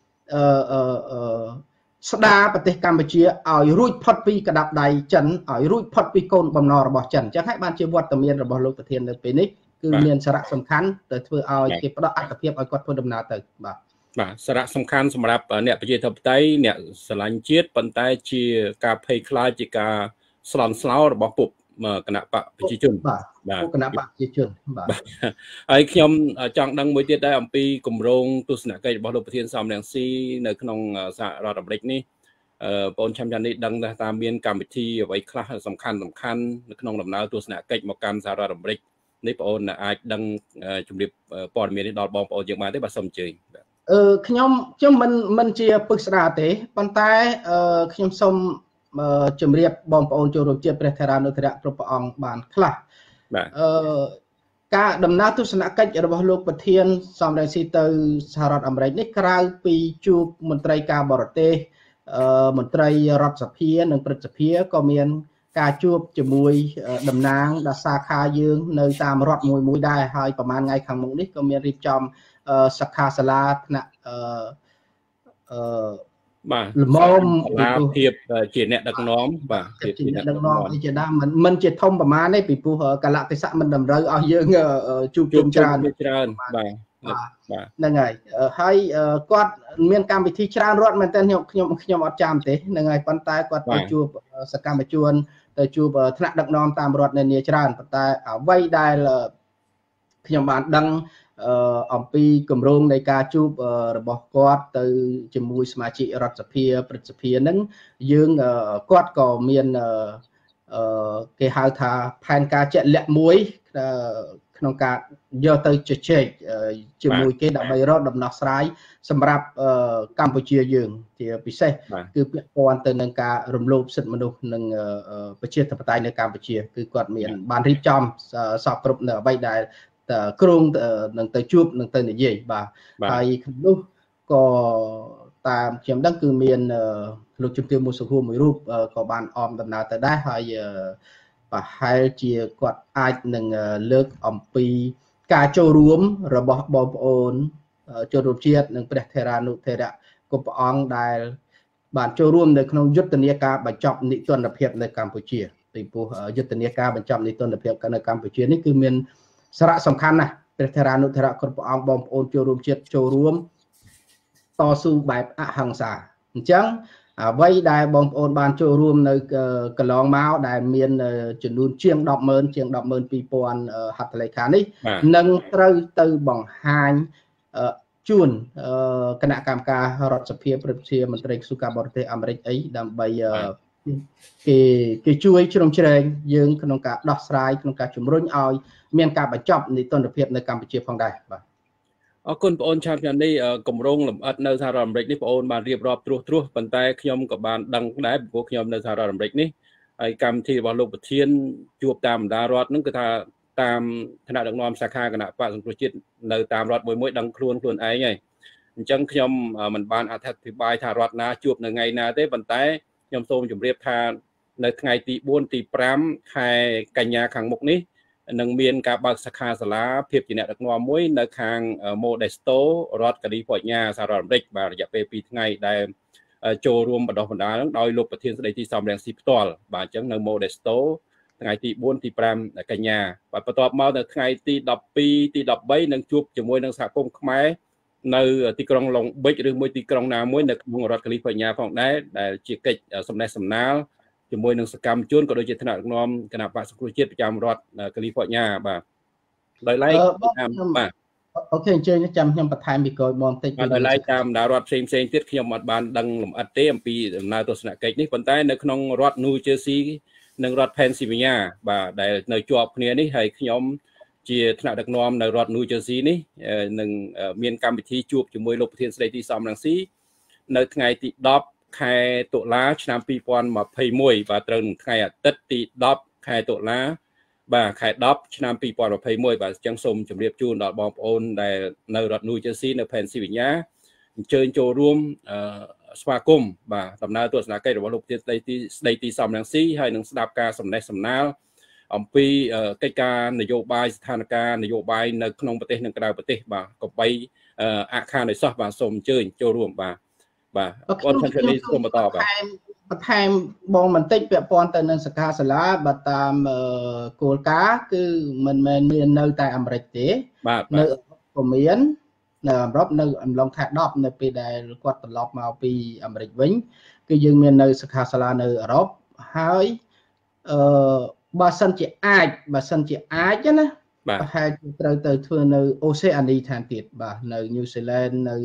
ស្ដារប្រទេសកម្ពុជាឲ្យរួចផុតពីកដាប់ដៃចិនឲ្យរួចផុតពីកូនបំណុលរបស់ចិនអញ្ចឹងហើយបានជាវត្តមានរបស់លោកប្រធាននៅពេលនេះគឺមានសារៈសំខាន់ទៅធ្វើឲ្យគេផ្ដល់អត្ថប្រយោជន៍ឲ្យគាត់ធ្វើដំណើរទៅបាទសារៈសំខាន់សម្រាប់អ្នកប្រជាធិបតេយ្យអ្នកស្រឡាញ់ជាតិប៉ុន្តែជាការភ័យខ្លាចជាការស្លន់ស្លោរបស់ពុកគណៈបកប្រជាជនបាទគណៈបកប្រជាជនបាទហើយខ្ញុំចង់ដឹងមួយទៀតដែរអំពីគម្រោងទស្សនកិច្ចរបស់លោកប្រធានសំរងស៊ីនៅក្នុងសហរដ្ឋអាមេរិកនេះបងឆាំចាន់នេះដឹងថាមានកម្មវិធីអ្វីខ្លះសំខាន់នៅក្នុងដំណើរទស្សនកិច្ចមកកាន់សហរដ្ឋអាមេរិកនេះបងអូនអាចដឹងជំរាបព័ត៌មាននេះដល់បងប្អូនយើងបានទេបាទសូមអញ្ជើញខ្ញុំមិនជាពឹកស្ដារទេប៉ុន្តែខ្ញុំសូមជំរាបបងប្អូនចូលរួមជាតិព្រះថេរានុថេរៈគ្រប់ព្រះអង្គបានខ្លះបាទការដំណើរទស្សនកិច្ចរបស់លោកប្រធានសំរងស៊ីទៅសហរដ្ឋអាមេរិកនេះក្រៅពីជួបមន្ត្រីការបរទេសមន្ត្រីរដ្ឋសភានិងព្រឹទ្ធសភាក៏មានការជួបជាមួយតំណាងដល់សាខាយើងនៅតាមរដ្ឋមួយដែរហើយប្រហែលថ្ងៃខាងមុខនេះក៏មានរៀបចំសិក្ខាសាលាថ្នាក់បាទល្មមភាពជាអ្នកដឹកនាំបាទជាអ្នកដឹកនាំជាដើមមិនជាធំប្រមាណទេពីព្រោះកលៈទេសៈមិនតម្រូវឲ្យយើងជួបជុំច្រើនបាទហ្នឹងហើយគាត់មានកម្មវិធីច្រើនរដ្ឋមែនតើខ្ញុំអត់ចាំទេហ្នឹងហើយប៉ុន្តែគាត់ទៅជួបសកម្មជនទៅជួបថ្នាក់ដឹកនាំតាមរដ្ឋនានាច្រើនប៉ុន្តែអ្វីដែលខ្ញុំបានដឹងអំពីគម្រោងនៃការជួបរបស់គាត់ទៅជាមួយសមាជិករដ្ឋសភាព្រឹទ្ធសភាហ្នឹងយើងគាត់ក៏មានគេហៅថាផែនការជាក់លាក់មួយក្នុងការយកទៅជជែកជាមួយគេដើម្បីរកដំណោះស្រាយសម្រាប់កម្ពុជាយើងជាពិសេសគឺពាក់ព័ន្ធទៅនឹងការរំលោភសិទ្ធិមនុស្សនិងប្រជាធិបតេយ្យនៅកម្ពុជាគឺគាត់មានបានរៀបចំសពគ្រប់នៅអ្វីដែលគ្រងនឹងទៅជួបនឹងទៅនិយាយបាទហើយក្នុងនោះក៏តាមខ្ញុំដឹងគឺមានលោកជំទាវ មួយសុខួរមួយរូបក៏បានអមដំណើរទៅដែរហើយប្រហែលជាគាត់អាចនឹងលើកអំពីការចូលរួមរបស់បងប្អូនចូលរួមជាតិនិងព្រះថេរានុថេរៈគ្រប់ព្រះអង្គដែលបានចូលរួមនៅក្នុងយុទ្ធនាការបញ្ចប់និទានភាពនៅកម្ពុជាពីព្រោះយុទ្ធនាការបញ្ចប់និទានភាពនៅកម្ពុជានេះគឺមានសារៈសំខាន់ណាស់ព្រះថេរានុថេរៈគ្រប់ព្រះអង្គបងប្អូនចូលរួមជាតិចូលរួមតស៊ូបែបអហិង្សាអញ្ចឹងអ្វីដែលបងប្អូនបានចូលរួមនៅកន្លងមកដែលមានចំនួនជាង 102000 ហត្ថលេខានេះនឹងត្រូវទៅបង្ហាញជួនគណៈកម្មការរដ្ឋសភាប្រតិជាមន្ត្រីក្រសួងការបរទេសអាមេរិកអីដើម្បីគេជួយជ្រោមជ្រែងយើងក្នុងការដោះស្រាយក្នុងការជំរុញឲ្យមានការបញ្ចប់នីតិរដ្ឋភាពនៅកម្ពុជាផងដែរបាទអរគុណបងអូនឆាមនេះគម្រោងលម្អិតនៅសហរដ្ឋអាមេរិកនេះបងអូនបានរៀបរាប់ត្រួសប៉ុន្តែខ្ញុំក៏បានដឹងដែរព្រោះខ្ញុំនៅសហរដ្ឋអាមេរិកនេះហើយកម្មវិធីរបស់លោកប្រធានជួបតាមបណ្ដារដ្ឋហ្នឹងគឺថាតាមឋានៈដឹកនាំសាខាគណៈបកសង្គ្រោះជាតិនៅតាមរដ្ឋមួយដឹងខ្លួនឯងហើយអញ្ចឹងខ្ញុំមិនបានអធិប្បាយថារដ្ឋណាជួបនៅថ្ងៃណាទេប៉ុន្តែខ្ញុំសូមជម្រាបថានៅថ្ងៃទី4ទី5ខែកញ្ញាខាងមុខនេះនឹងមានការបើកសាខាសាលាភាពជាអ្នកដឹកនាំមួយនៅខាង Modesto រដ្ឋកាលីហ្វ័រញ៉ាសហរដ្ឋអាមេរិកបាទរយៈពេល2ថ្ងៃដែលចូលរួមបណ្ដុះបណ្ដាលនឹងដោយលោកប្រធានស្ដីទីសំរងស៊ីផ្ទាល់បាទអញ្ចឹងនៅ Modesto ថ្ងៃទី4ទី5កញ្ញាបាទបន្ទាប់មកនៅថ្ងៃទី12ទី13នឹងជួបជាមួយនឹងសហគមន៍ខ្មែរនៅទីក្រុងឡុងប៊ិចឬមួយទីក្រុងណាមួយនៅក្នុងរដ្ឋកាលីហ្វ័រញ៉ាផងដែរដែលជាកិច្ចសំណេះសំណាលជាមួយនឹងសកម្មជនក៏ដូចជាថ្នាក់ដឹកនាំគណៈបក្សសង្គ្រោះជាតិប្រចាំរដ្ឋកាលីហ្វ័រញ៉ាបាទដោយឡែកបាទអូខេអញ្ជើញចាំខ្ញុំបន្ថែមពីក្រោយបងបន្តិចដោយឡែកតាមបណ្ដារដ្ឋផ្សេងទៀតខ្ញុំអត់បានដឹងលម្អិតទេអំពីដំណើរទស្សនកិច្ចនេះប៉ុន្តែនៅក្នុងរដ្ឋ New Jersey និងរដ្ឋ Pennsylvania បាទដែលនៅជាប់គ្នានេះហើយខ្ញុំជាថ្នាក់ដឹកនាំនៅរដ្ឋ New Jersey នេះនឹងមានកម្មវិធីជួបជាមួយលោកប្រធានស្ដីទីសំរងស៊ីនៅថ្ងៃទី10ខែតុលាឆ្នាំ2021បាទត្រូវនឹងថ្ងៃអាទិត្យទី10ខែតុលាបាទខែ10ឆ្នាំ2021បាទអញ្ចឹងសូមជម្រាបជូនដល់បងប្អូនដែលនៅរដ្ឋ New Jersey នៅ Pennsylvania អញ្ជើញចូលរួមស្វាគមន៍បាទដំណើរទស្សនកិច្ចរបស់លោកប្រធានស្ដីទីសំរងស៊ីហើយនឹងស្ដាប់ការសំណេះសំណាលអំពីកិច្ចការនយោបាយស្ថានភាពនយោបាយនៅក្នុងប្រទេសនិងក្រៅប្រទេសបាទកបីអខានអិសោះបាទសូមអញ្ជើញចូលរួមបាទបងឆាន់នេះសូមបន្តបាទបន្ថែមបងបន្តិចពាក់ព័ន្ធទៅនឹងសាខាសាលាបាទតាមគោលការណ៍គឺមិនមែនមាននៅតែអាមេរិកទេនៅក៏មាននៅអឺរ៉ុបនៅអំឡុងខែ10នៅពេលដែលគាត់ត្រឡប់មកពីអាមេរិកវិញគឺយើងមាននៅសាខាសាលានៅអឺរ៉ុបហើយបើសិនជាអាចណាប្រហែលជាត្រូវទៅធ្វើនៅអូសេអានីថែមទៀតបាទនៅញូហ្សេឡង់នៅ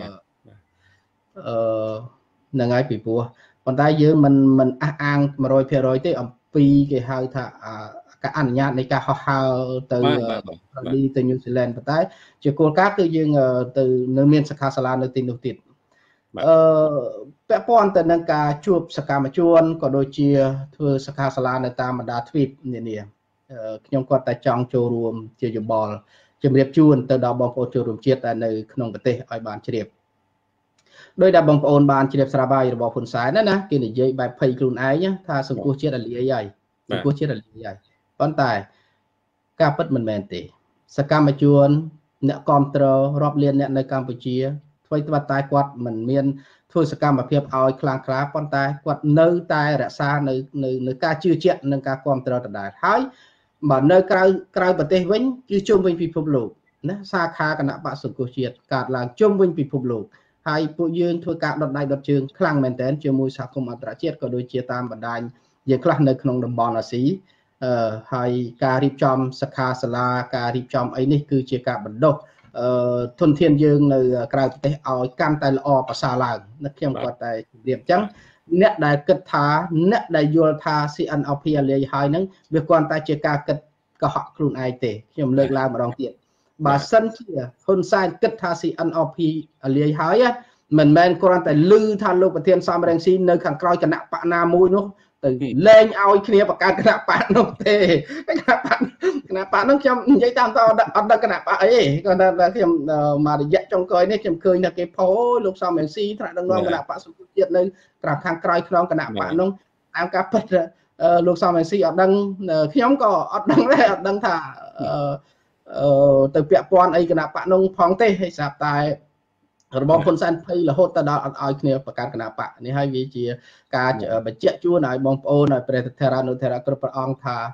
នឹងហើយពីព្រោះប៉ុន្តែយើងមិនអះអាង 100% ទេអំពីគេហៅថាការអនុញ្ញាតនៃការហោះហើរទៅទៅញូហ្សេឡង់ប៉ុន្តែជាគោលការណ៍គឺយើងទៅនៅមានសាខាសាលានៅទីនោះទៀតពាក់ព័ន្ធទៅនឹងការជួបសកម្មជនក៏ដូចជាធ្វើសាខាសាលានៅតាមបណ្ដាទ្វីបនានាខ្ញុំគាត់តែចង់ចូលរួមជាយោបល់ជំរាបជូនទៅដល់បងប្អូនចូលរួមជាតិនៅក្នុងប្រទេសឲ្យបានជ្រាបដោយដែលបងប្អូនបានជ្រាបស្រាប់ហើយរបស់ហ៊ុនសែនណាគេនិយាយបែបភ័យខ្លួនឯងថាសង្គមជាតិរលាយហើយសង្គមជាតិរលាយហើយប៉ុន្តែការពិតមិនមែនទេសកម្មជនអ្នកគ្រប់គ្រងរាប់លានអ្នកនៅកម្ពុជាអ្វីតែគាត់មិនមានធ្វើសកម្មភាពឲ្យខ្លាំងក្លាប៉ុន្តែគាត់នៅតែរក្សានៅការជឿជាក់និងការគ្រប់គ្រងដដែលហើយបើនៅក្រៅប្រទេសវិញគឺជុំវិញពិភពលោកណាសាខាគណៈបក្សសង្គ្រោះជាតិកើតឡើងជុំវិញពិភពលោកហើយពួកយើងធ្វើការដុតដៃដុតជើងខ្លាំងមែនទែនជាមួយសហគមន៍អន្តរជាតិក៏ដូចជាតាមបណ្ដាញយើងខ្លះនៅក្នុងតំបន់អាស៊ីហើយការរៀបចំសាខាសាលាការរៀបចំអីនេះគឺជាការបណ្ដុះធនធានយើងនៅក្រៅប្រទេសឲ្យកាន់តែល្អប្រសើរឡើងណាខ្ញុំគាត់តែជម្រាបអញ្ចឹងអ្នកដែលគិតថាអ្នកដែលយល់ថា CNLP អាលាយហើយហ្នឹងវាគ្រាន់តែជាការគិតកុហកខ្លួនឯងទេខ្ញុំលើកឡើងម្ដងទៀតបើសិនជាហ៊ុនសែនគិតថា CNLP អាលាយហើយមិនមែនគ្រាន់តែឮថាលោកប្រធានសំរងស៊ីនៅខាងក្រោយគណៈបកណាមួយនោះទៅលែងឲ្យគ្នាបង្កើតគណៈបកនោះទេគណៈបកនោះខ្ញុំនិយាយតាមតអត់ដឹងគណៈបកអីគាត់ថាខ្ញុំមករយៈចុងក្រោយនេះខ្ញុំឃើញថាគេផោលោកសំរងស៊ីថ្នាក់ដឹកនាំគណៈបកសង្គ្រោះជាតិនៅខាងក្រោយក្នុងគណៈបកនោះតាមការពិតលោកសំរងស៊ីអត់ដឹងខ្ញុំក៏អត់ដឹងដែរអត់ដឹងថាទៅពាក់ព័ន្ធអីគណៈបកនោះផងទេហើយស្រាប់តែរបបហ៊ុនសែនភ័យរហូតទៅដល់អត់ឲ្យគ្នាបង្កើតគណៈបកនេះហើយវាជាការបញ្ជាក់ជូនឲ្យបងប្អូនឲ្យព្រះថេរានុថេរៈគ្រប់ព្រះអង្គថា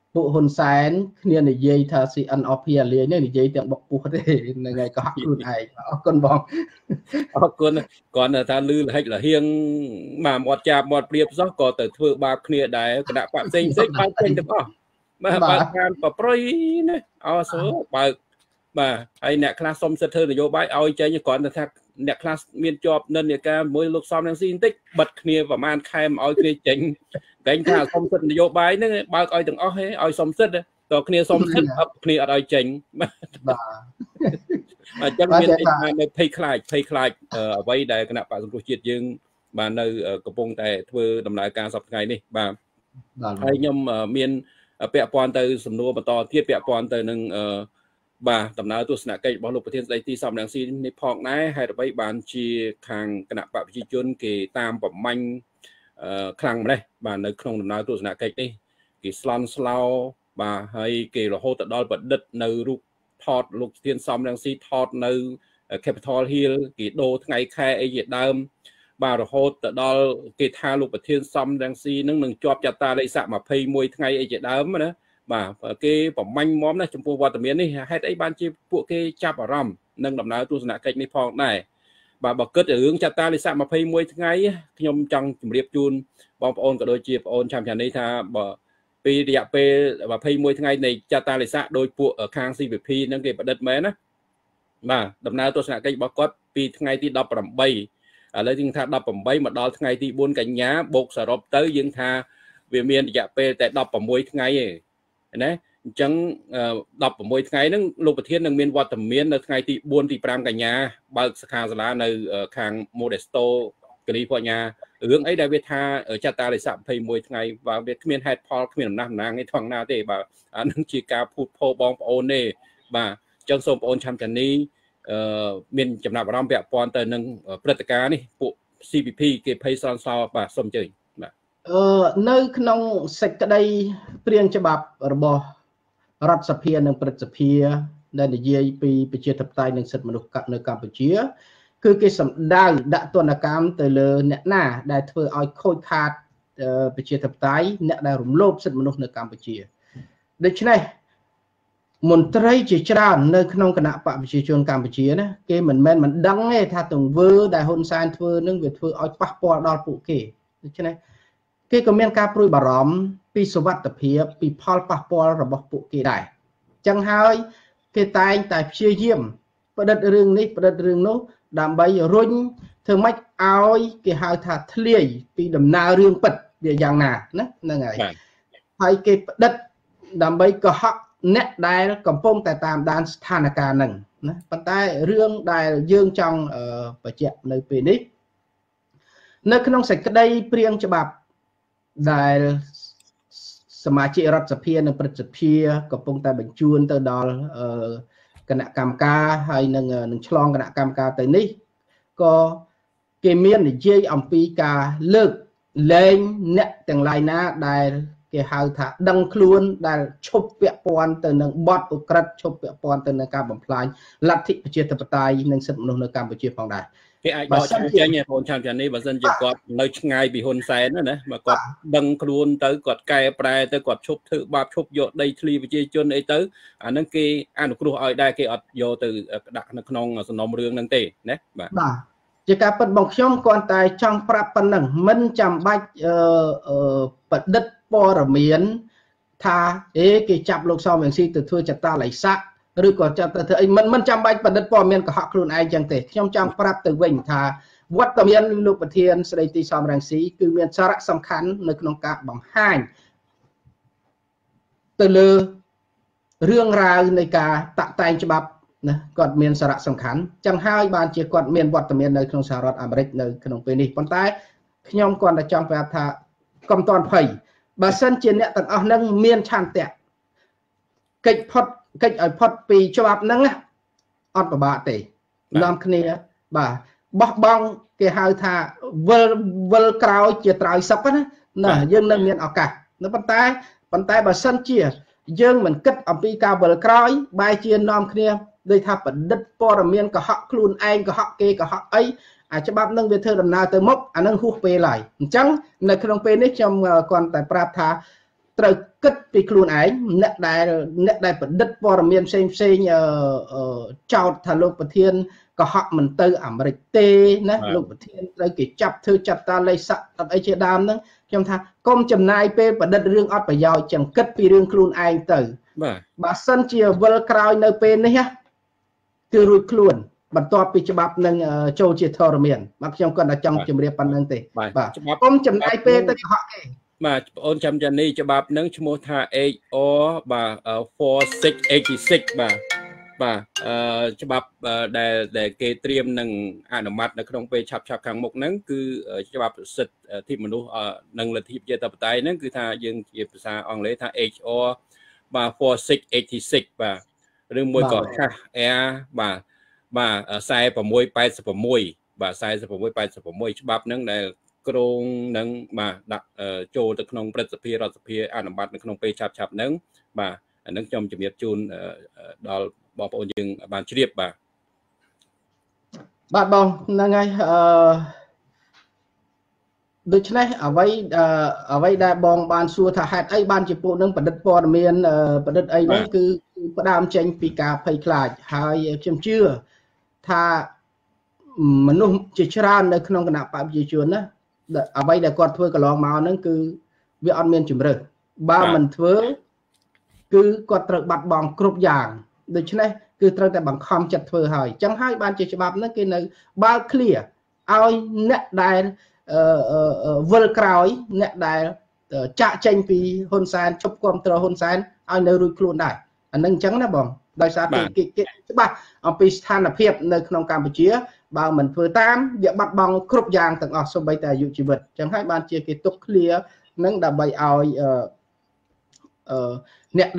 ពួកហ៊ុនសែនគ្នានិយាយថា CNRP លាយនេះនិយាយទាំងបុកពោះទេនៅថ្ងៃកុហកខ្លួនឯងអរគុណបងអរគុណគាត់ថាលឺលហិចលហៀងមកមាត់ចាប់មាត់ព្រៀបសោះក៏ទៅធ្វើបាបគ្នាដែរគណៈបកផ្សេងបើកចេញទាំងអស់បាទបើកបានប្រប្រយណាអសើបើកបាទហើយអ្នកខ្លះសុំសិទ្ធិធ្វើនយោបាយឲ្យចេញគ្រាន់តែថាអ្នកខ្លះមានជាប់និន្នាការមួយលោកសំរងស៊ីបន្តិចបិទគ្នាប្រហែលខែមកឲ្យគ្នាចេញតែថាសុំសិទ្ធិនយោបាយហ្នឹងបើកឲ្យទាំងអស់ឲ្យសុំសិទ្ធិតើគ្នាសុំសិទ្ធិគ្នាអត់ឲ្យចេញបាទអញ្ចឹងមាននៅភ័យខ្លាចអ្វីដែលគណៈបកសង្គ្រោះជាតិយើងបាននៅកំពុងតែធ្វើដំណើរការសប្តាហ៍ថ្ងៃនេះបាទហើយខ្ញុំមានពាក់ព័ន្ធទៅសំណួរបន្តទៀតពាក់ព័ន្ធទៅនឹងបាទដំណើរទស្សនកិច្ចរបស់លោកប្រធានស្ដីទីសំរងស៊ីនេះផងដែរហេតុអ្វីបានជាខាងគណៈបកប្រជាជនគេតាមប្រមាញ់ខ្លាំងម្លេះបាទនៅក្នុងដំណើរទស្សនកិច្ចនេះគេស្លន់ស្លោបាទហើយគេរហូតទៅដល់ប្រឌិតនៅរូបថតលោកប្រធានសំរងស៊ីថតនៅ Capitol Hill គេដូរថ្ងៃខែអីជាដើមបាទរហូតទៅដល់គេថាលោកប្រធានសំរងស៊ីនឹងជាប់ចតាលេខស័ក21ថ្ងៃអីជាដើមណាបាទគេប្រមាញ់មុំណាចំពោះវត្តមាននេះហេតុអីបានជាពួកគេចាប់អារម្មណ៍នឹងដំណើរទស្សនកិច្ចនេះផងដែរបាទបើគិតរឿងចតាលេខស័ក21ថ្ងៃខ្ញុំចង់ជម្រាបជូនបងប្អូនក៏ដូចជាបងប្អូនចាំនេះថាបើពីរយៈពេល21ថ្ងៃនៃចតាលេខស័កដោយពួកខាង CVP នឹងគេប្រឌិតមែនណាបាទដំណើរទស្សនកិច្ចរបស់គាត់ពីថ្ងៃទី18ឥឡូវយើងថា18មកដល់ថ្ងៃទី4កញ្ញាបូកសរុបទៅយើងថាវាមានរយៈពេលតែ16ថ្ងៃឯងណាអញ្ចឹង16ថ្ងៃហ្នឹងលោកប្រធាននឹងមានវត្តមាននៅថ្ងៃទី4ទី5កញ្ញាបើកសិក្ខាសាលានៅខាង Modesto កាលីហ្វ័រញ៉ារឿងអីដែលវាថាចតាលេខស័ក21ថ្ងៃបាទវាគ្មានហេតុផលគ្មានអំណះអំណាងឯថងណាទេបាទអានឹងជាការភូតភរបងប្អូនទេបាទអញ្ចឹងសូមបងប្អូនឆាំចានីមានចំណាប់អារម្មណ៍ពាក់ព័ន្ធទៅនឹងព្រឹត្តិការណ៍នេះពួក CPP គេភ័យស្លន់ស្លោបាទសូមអញ្ជើញបាទនៅក្នុងសេចក្តីព្រាងច្បាប់របស់រដ្ឋសភានិងព្រឹទ្ធសភាដែលនិយាយពីប្រជាធិបតេយ្យនិងសិទ្ធិមនុស្សនៅកម្ពុជាគឺគេសម្ដៅដាក់ទណ្ឌកម្មទៅលើអ្នកណាដែលធ្វើឲ្យខូចខាតប្រជាធិបតេយ្យអ្នកដែលរំលោភសិទ្ធិមនុស្សនៅកម្ពុជាដូច្នេះមន្ត្រីជាច្រើននៅក្នុងគណៈបកប្រជាជនកម្ពុជាណាគេមិនមែនមិនដឹងទេថាទង្វើដែលហ៊ុនសែនធ្វើនឹងវាធ្វើឲ្យប៉ះពាល់ដល់ពួកគេដូច្នេះគេក៏មានការព្រួយបារម្ភពីសុវត្ថិភាពពីផលប៉ះពាល់របស់ពួកគេដែរអញ្ចឹងហើយគេតែងតែព្យាយាមប្រឌិតរឿងនេះប្រឌិតរឿងនោះដើម្បីរុញធ្វើម៉េចឲ្យគេហៅថាធ្លាយពីដំណើររឿងពិតវាយ៉ាងណាណាហ្នឹងហើយគេប្រឌិតដើម្បីកុហកអ្នកដែលកំពុងតែតាមដានស្ថានភាពហ្នឹងណាប៉ុន្តែរឿងដែលយើងចង់បញ្ជាក់នៅពេលនេះនៅក្នុងសេចក្តីព្រាងច្បាប់ដែលសមាជិករដ្ឋសភានិងព្រឹទ្ធសភាកំពុងតែបញ្ជូនទៅដល់គណៈកម្មការហើយនឹងឆ្លងគណៈកម្មការទៅនេះក៏គេមាននិយាយអំពីការលើកលែងអ្នកទាំងឡាយណាដែលគេហៅថាដឹងខ្លួនដែលឈប់ពាក់ព័ន្ធទៅនឹងបទឧក្រិដ្ឋឈប់ពាក់ព័ន្ធទៅនឹងការបំផ្លាញលទ្ធិប្រជាធិបតេយ្យនិងសិទ្ធិមនុស្សនៅកម្ពុជាផងដែរគេអាចបកចាញ់ចេញបងឆាំចានេះបើសិនជាគាត់នៅឆ្ងាយពីហ៊ុនសែនណាបើគាត់ដឹងខ្លួនទៅគាត់កែប្រែទៅគាត់ឈប់ធ្វើបាបឈប់យកដីធ្លីប្រជាជនអីទៅអានឹងគេអនុគ្រោះឲ្យដែរគេអត់យកទៅដាក់នៅក្នុងសំណុំរឿងហ្នឹងទេណាបាទជាការពិតបងខ្ញុំគ្រាន់តែចង់ប្រាប់ប៉ុណ្ណឹងមិនចាំបាច់ប្រឌិតព័ត៌មានថាគេចាប់លោកសំរងស៊ីទៅធ្វើចតាលេខស័កឬក៏ចាប់ទៅធ្វើអីមិនចាំបាច់ប្រឌិតព័ត៌មានកុហកខ្លួនឯងចឹងទេខ្ញុំចង់ប្រាប់ទៅវិញថាវត្តមានលោកប្រធានស្ដីទីសំរងស៊ីគឺមានសារៈសំខាន់នៅក្នុងការបង្ហាញទៅលើរឿងរ៉ាវនៃការតាក់តែងច្បាប់ណាគាត់មានសារៈសំខាន់ចឹងហើយបានជាគាត់មានវត្តមាននៅក្នុងសហរដ្ឋអាមេរិកនៅក្នុងពេលនេះប៉ុន្តែខ្ញុំគាត់តែចង់ប្រាប់ថាកុំតន់ភ័យបើសិនជាអ្នកទាំងអស់នឹងមានឆន្ទៈកិច្ចឲ្យផុតពីច្បាប់ហ្នឹងអត់ពិបាកទេនាំគ្នាបាទបោះបង់គេហៅថាវិលក្រោយជាត្រើយសឹកណាយើងនៅមានឱកាសប៉ុន្តែបើសិនជាយើងមិនគិតអំពីការវិលក្រោយបែរជានាំគ្នាដូចថាប្រឌិតព័ត៌មានកុហកខ្លួនឯងកុហកគេកុហកអីអាច្បាប់នឹងវាធ្វើដំណើរទៅមុខអានឹងហួសពេលហើយអញ្ចឹងនៅក្នុងពេលនេះខ្ញុំគ្រាន់តែប្រាប់ថាត្រូវគិតពីខ្លួនឯងអ្នកដែលប្រឌិតព័ត៌មានផ្សេងចោតថាលោកប្រធានកុហកមិនទៅអាមេរិកទេណាលោកប្រធានត្រូវគេចាប់ធ្វើចាត់តាលេខស័កអីជាដើមហ្នឹងខ្ញុំថាកុំចំណាយពេលប្រឌិតរឿងអត់ប្រយោជន៍ចឹងគិតពីរឿងខ្លួនឯងទៅបើសិនជាវិលក្រោយនៅពេលនេះគឺរួចខ្លួនបន្ទាប់ពីច្បាប់នឹងចូលជាធរមានបាទខ្ញុំគាត់តែចង់ជម្រាបប៉ុណ្្នឹងទេបាទកុំចំណាយពេលទៅកុហកគេបាទបងអូនចាំចានេះច្បាប់នឹងឈ្មោះថា HR បាទ4686បាទច្បាប់ដែលគេត្រៀមនឹងអនុម័តនៅក្នុងពេលឆាប់ខាងមុខហ្នឹងគឺច្បាប់សិទ្ធិមនុស្សនិងលទ្ធិប្រជាធិបតេយ្យហ្នឹងគឺថាយើងជាភាសាអង់គ្លេសថា HR បាទ4686បាទឬមួយក៏ HR បាទ4686បាទ4686ច្បាប់ហ្នឹងដែលក្រងនឹងបាទដាក់ចូលទៅក្នុងព្រឹទ្ធសភារដ្ឋសភាអនុម័តនៅក្នុងពេលឆាប់ហ្នឹងបាទអានឹងខ្ញុំជំរាបជូនដល់បងប្អូនយើងបានជ្រាបបាទបងហ្នឹងហើយដូច្នេះអ្វីដែលបងបានសួរថាហេតុអីបានជាពួកនឹងប្រឌិតព័ត៌មានប្រឌិតអីហ្នឹងគឺផ្ដើមចេញពីការភ័យខ្លាចហើយខ្ញុំជឿថាមនុស្សជាច្រើននៅក្នុងគណៈបព្វជិជនណាអ្វីដែលគាត់ធ្វើកន្លងមកហ្នឹងគឺវាអត់មានជំរឿនបើមិនធ្វើគឺគាត់ត្រូវបាត់បង់គ្រប់យ៉ាងដូច្នេះគឺត្រូវតែបង្ខំចិត្តធ្វើហើយអញ្ចឹងហើយបានជាច្បាប់ហ្នឹងគេនៅបើក clear ឲ្យអ្នកដែលវិលក្រោយអ្នកដែលចាក់ចេញពីហ៊ុនសែនជប់គ្រប់គ្រងហ៊ុនសែនឲ្យនៅរួចខ្លួនដែរអានឹងអញ្ចឹងណាបងដោយសារគេច្បាស់អំពីស្ថានភាពនៅក្នុងកម្ពុជាបើមិនធ្វើតាមវាបាត់បង់គ្រប់យ៉ាងទាំងអស់សូម្បីតែអាយុជីវិតអញ្ចឹងហើយបានជាគេទុក clear នឹងដើម្បីឲ្យអ្នក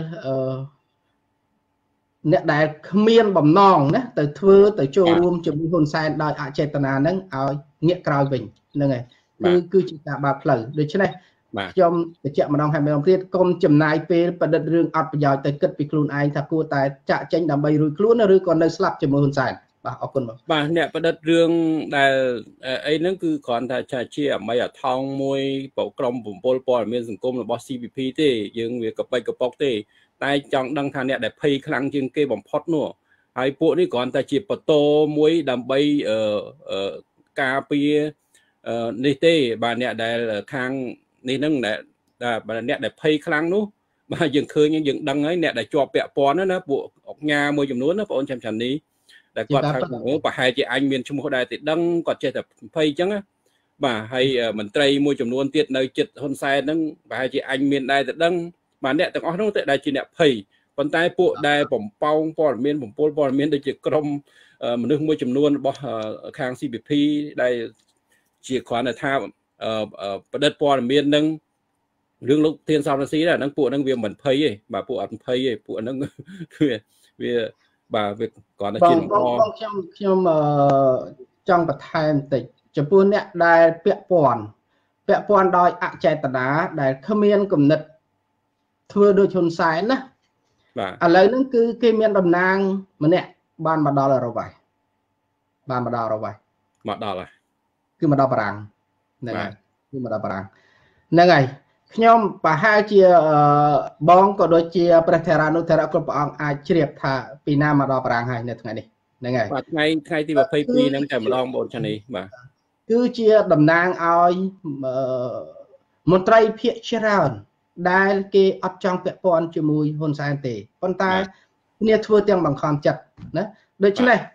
ដែលគ្មានបំណងណាទៅធ្វើទៅចូលរួមជាមួយហ៊ុនសែនដោយអចេតនាហ្នឹងឲ្យងាកក្រោយវិញហ្នឹងហើយគឺជាការបើកផ្លូវដូច្នេះខ្ញុំបញ្ជាក់ម្ដងហើយម្ដងទៀតកុំចំណាយពេលប្រឌិតរឿងអត់ប្រយោជន៍ទៅគិតពីខ្លួនឯងថាគួរតែចាក់ចេញដើម្បីរួចខ្លួនឬក៏នៅស្លាប់ជាមួយហ៊ុនសែនបាទអរគុណបាទអ្នកប្រឌិតរឿងដែលអីហ្នឹងគឺគ្រាន់តែជាអមីអថោងមួយក្រុមបំពល់ព័ត៌មានសង្គមរបស់ CPP ទេយើងវាកប៉ិចកប៉ុកទេតែចង់ដឹងថាអ្នកដែលភ័យខ្លាំងជាងគេបំផុតនោះហើយពួកនេះគ្រាន់តែជាបតោមួយដើម្បីការពារនេះទេបាទអ្នកដែលខាងនេះហ្នឹងដែលអ្នកដែលភ័យខ្លាំងនោះបាទយើងឃើញយើងដឹងហើយអ្នកដែលជាប់ពាក់ព័ន្ធណាពួកអុកញ៉ាមួយចំនួនណាបងអូនចាំចាំនេះដែលគាត់ថាប្រហែលជាអញមានឈ្មោះដែរតែដឹងគាត់ចេះតែភ័យអញ្ចឹងណាបាទហើយមន្ត្រីមួយចំនួនទៀតនៅចិត្តហ៊ុនសែនហ្នឹងប្រហែលជាអញមានដែរតែដឹងបាទអ្នកទាំងអស់នោះតែដែលជាអ្នកភ័យប៉ុន្តែពួកដែលបំពងព័ត៌មានបំពុលព័ត៌មានដូចជាក្រុមមនុស្សមួយចំនួនរបស់ខាង CPP ដែលជាគ្រាន់តែថាប្រឌិតព័ត៌មាននឹងរឿងលោកធានសំរងស៊ីដែរហ្នឹងពួកហ្នឹងវាមិនភ័យទេបាទពួកអត់ភ័យទេពួកហ្នឹងវាបាទវាគ្រាន់តែជាលំអខ្ញុំចង់បន្ថែមបន្តិចចំពោះអ្នកដែលពាក់ព័ន្ធដោយអចេតនាដែលគ្មានគំនិតធ្វើដូចហ៊ុនសែនណាបាទឥឡូវហ្នឹងគឺគេមានតំណាងម្នាក់បានមកដល់អឺរ៉ុបហើយមកដល់ហើយគឺមកដល់បារាំងហ្នឹងហើយគឺមកដល់បារាំងហ្នឹងហើយខ្ញុំប្រហែលជាបងក៏ដូចជាព្រះថេរានុថេរៈគ្រប់ព្រះអង្គអាចជ្រាបថាពីណាមកដល់បារាំងហើយនៅថ្ងៃនេះហ្នឹងហើយបាទថ្ងៃទី22ហ្នឹងតែម្ដងបងចានេះបាទគឺជាតំណាងឲ្យមន្ត្រីភាគច្រើនដែលគេអត់ចង់ពាក់ព័ន្ធជាមួយហ៊ុនសែនទេប៉ុន្តែគ្នាធ្វើទាំងបង្ខំចិត្តណាដូច្នេះ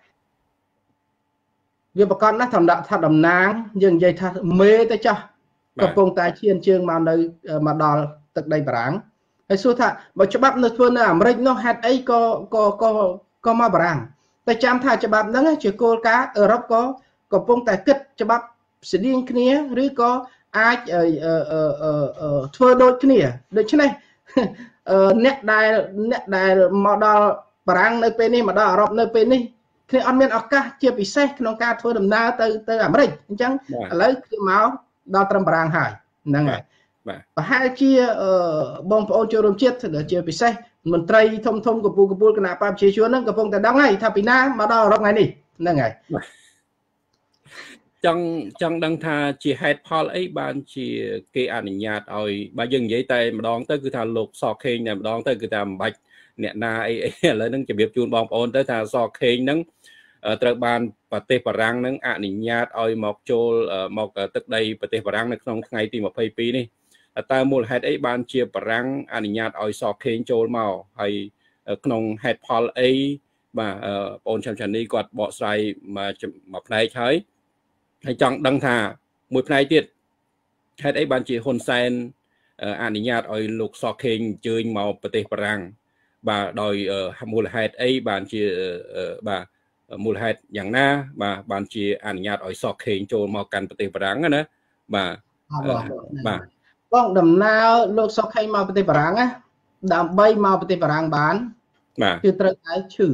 វាប្រកាសណាស់ថាតំណាងយើងនិយាយថាមេទៅចាស់កំពុងតែឈានជើងមកដល់ទឹកដីបារាំងហើយសួរថាបើច្បាប់នៅធ្វើនៅអាមេរិកនោះហេតុអីក៏មកបារាំងតែចាំថាច្បាប់ហ្នឹងជាគោលការណ៍អឺរ៉ុបក៏កំពុងតែគិតច្បាប់ស្តៀងគ្នាឬក៏អាចធ្វើដូចគ្នាដូច្នេះអ្នកដែលមកដល់បារាំងនៅពេលនេះមកដល់អឺរ៉ុបនៅពេលនេះគ្នាអត់មានឱកាសជាពិសេសក្នុងការធ្វើដំណើរទៅអាមេរិកអញ្ចឹងឥឡូវគឺមកដល់ត្រឹមបារាំងហើយហ្នឹងហើយប្រហែលជាបងប្អូនចូលរួមជាតិជាពិសេសមន្ត្រីធំកំពូលគណៈបព្វជិជនហ្នឹងកំពុងតែដឹងហើយថាពីណាមកដល់អឺរ៉ុបថ្ងៃនេះហ្នឹងហើយ chẳng đăng tha chỉ hết Paul ấy ban chỉ cái ảnh nhạt rồi bà dừng giấy tay mà đón tới cứ thà lục sọ khen này mà đón tới cứ thà bạch nè na ấy lấy nâng chỉ việc chun bom ôn tới thà sọ khen nâng từ ban và tê bà răng nâng ảnh nhạt rồi một chỗ một tức đây và tê bà răng nâng trong ngày tìm một phây pi này ta mua hết ấy ban chia bà răng ảnh nhạt rồi sọ khen chỗ màu hay trong hết Paul ấy mà ôn chăm đi quạt bỏ xoay mà một này thấy hay chọn đăng thà một ngày tiết hết ấy ban chỉ hôn sen ảnh nhạt ở lục sọ khen chơi màu bờ tây parang bà đòi mùa hết ấy ban chỉ bà mùa hết dạng na bà ban chỉ ảnh nhạt ở sọ khen cho màu cành bờ tây parang á bà vâng đầm na lục sọ khen màu bờ tây parang á đầm bay màu bờ tây parang bánคือត្រូវតែឈឺ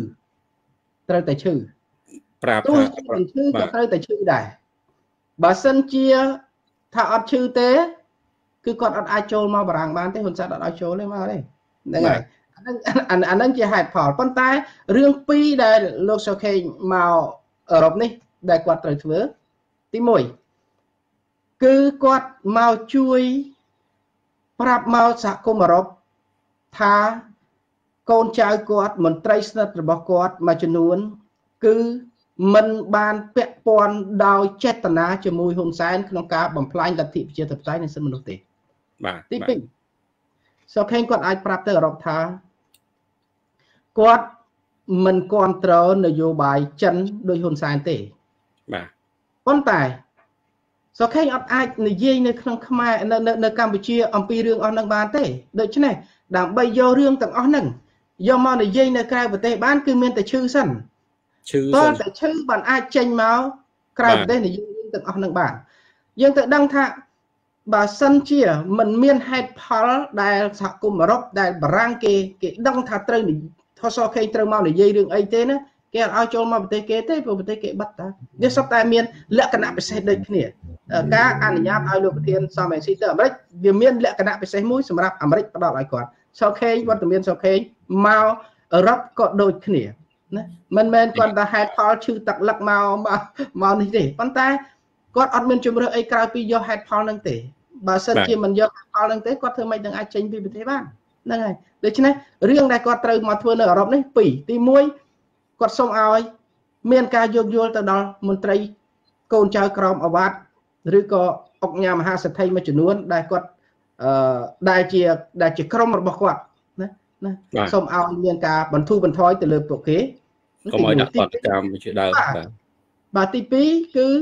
ប្រាប់ថាឈឺក៏ត្រូវតែឈឺដែរបើសិនជាថាអត់ឈឺទេគឺគាត់អត់អាចចូលមកបារាំងបានទេហ៊ុនសែនអត់ឲ្យចូលទេមកទេហ្នឹងហើយអាហ្នឹងជាហេតុផលប៉ុន្តែរឿងពីរដែលលោកសុខេងមកអឺរ៉ុបនេះដែលគាត់ត្រូវធ្វើទី1គឺគាត់មកជួយប្រាប់មកសហគមន៍អឺរ៉ុបថាកូនចៅគាត់មន្ត្រីស្និទ្ធរបស់គាត់មួយចំនួនគឺមិនបានពាក់ព័ន្ធដោយចេតនាជាមួយហ៊ុនសែនក្នុងការបំផ្លាញលទ្ធិប្រជាធិបតេយ្យនៃសិទ្ធិមនុស្សទេបាទទី2សុខេងគាត់អាចប្រាប់ទៅអឺរ៉ុបថាគាត់មិនគ្រប់គ្រងនយោបាយចិនដោយហ៊ុនសែនទេបាទប៉ុន្តែសុខេងអត់អាចនិយាយនៅក្នុងខ្មែរនៅកម្ពុជាអំពីរឿងអស់នឹងបានទេដូច្នេះដើម្បីយករឿងទាំងអស់ហ្នឹងយកមកនិយាយនៅក្រៅប្រទេសបានគឺមានតែឈឺសិនតើតែឈឺបានអាចចេញមកក្រៅប្រទេសនិយាយរឿងទាំងអស់ហ្នឹងបានយើងទៅដឹងថាបើសិនជាមិនមានហេតុផលដែលសហគមន៍អឺរ៉ុបដែលបារាំងគេដឹងថាត្រូវថសខេងត្រូវមកនិយាយរឿងអីទេណាគេអត់ឲ្យចូលមកប្រទេសគេទេព្រោះប្រទេសគេបាត់តាវាសុទ្ធតែមានលក្ខណៈពិសេសដូចគ្នាការអនុញ្ញាតឲ្យលោកប្រធានសមអេស៊ីទៅអាមេរិកវាមានលក្ខណៈពិសេសមួយសម្រាប់អាមេរិកផ្ដល់ឲ្យគាត់សុខេងវត្តមានសុខេងមកអឺរ៉ុបក៏ដូចគ្នាណាមិនមែនគាត់តែហេតុផលឈឺទឹកលឹកមកនេះទេប៉ុន្តែគាត់អត់មានជំរឿអីក្រៅពីយកហេតុផលហ្នឹងទេបើសិនជាមិនយកហេតុផលហ្នឹងទេគាត់ធ្វើមិននឹងអាចចេញពីប្រទេសបានហ្នឹងហើយដូច្នេះរឿងដែលគាត់ត្រូវមកធ្វើនៅអឺរ៉ុបនេះពីរទី1គាត់សូមឲ្យមានការយោគយល់ទៅដល់មន្ត្រីកូនចៅក្រមអាវ៉ាត់ឬក៏អុកញ៉ាមហាសេដ្ឋីមួយចំនួនដែលគាត់ដែលជាក្រុមរបស់គាត់ណាសូមឲ្យមានការបន្ធូរបន្ថយទៅលើពួកគេកុំឲ្យដាក់បាតកម្មជាដើមបាទទី2គឺ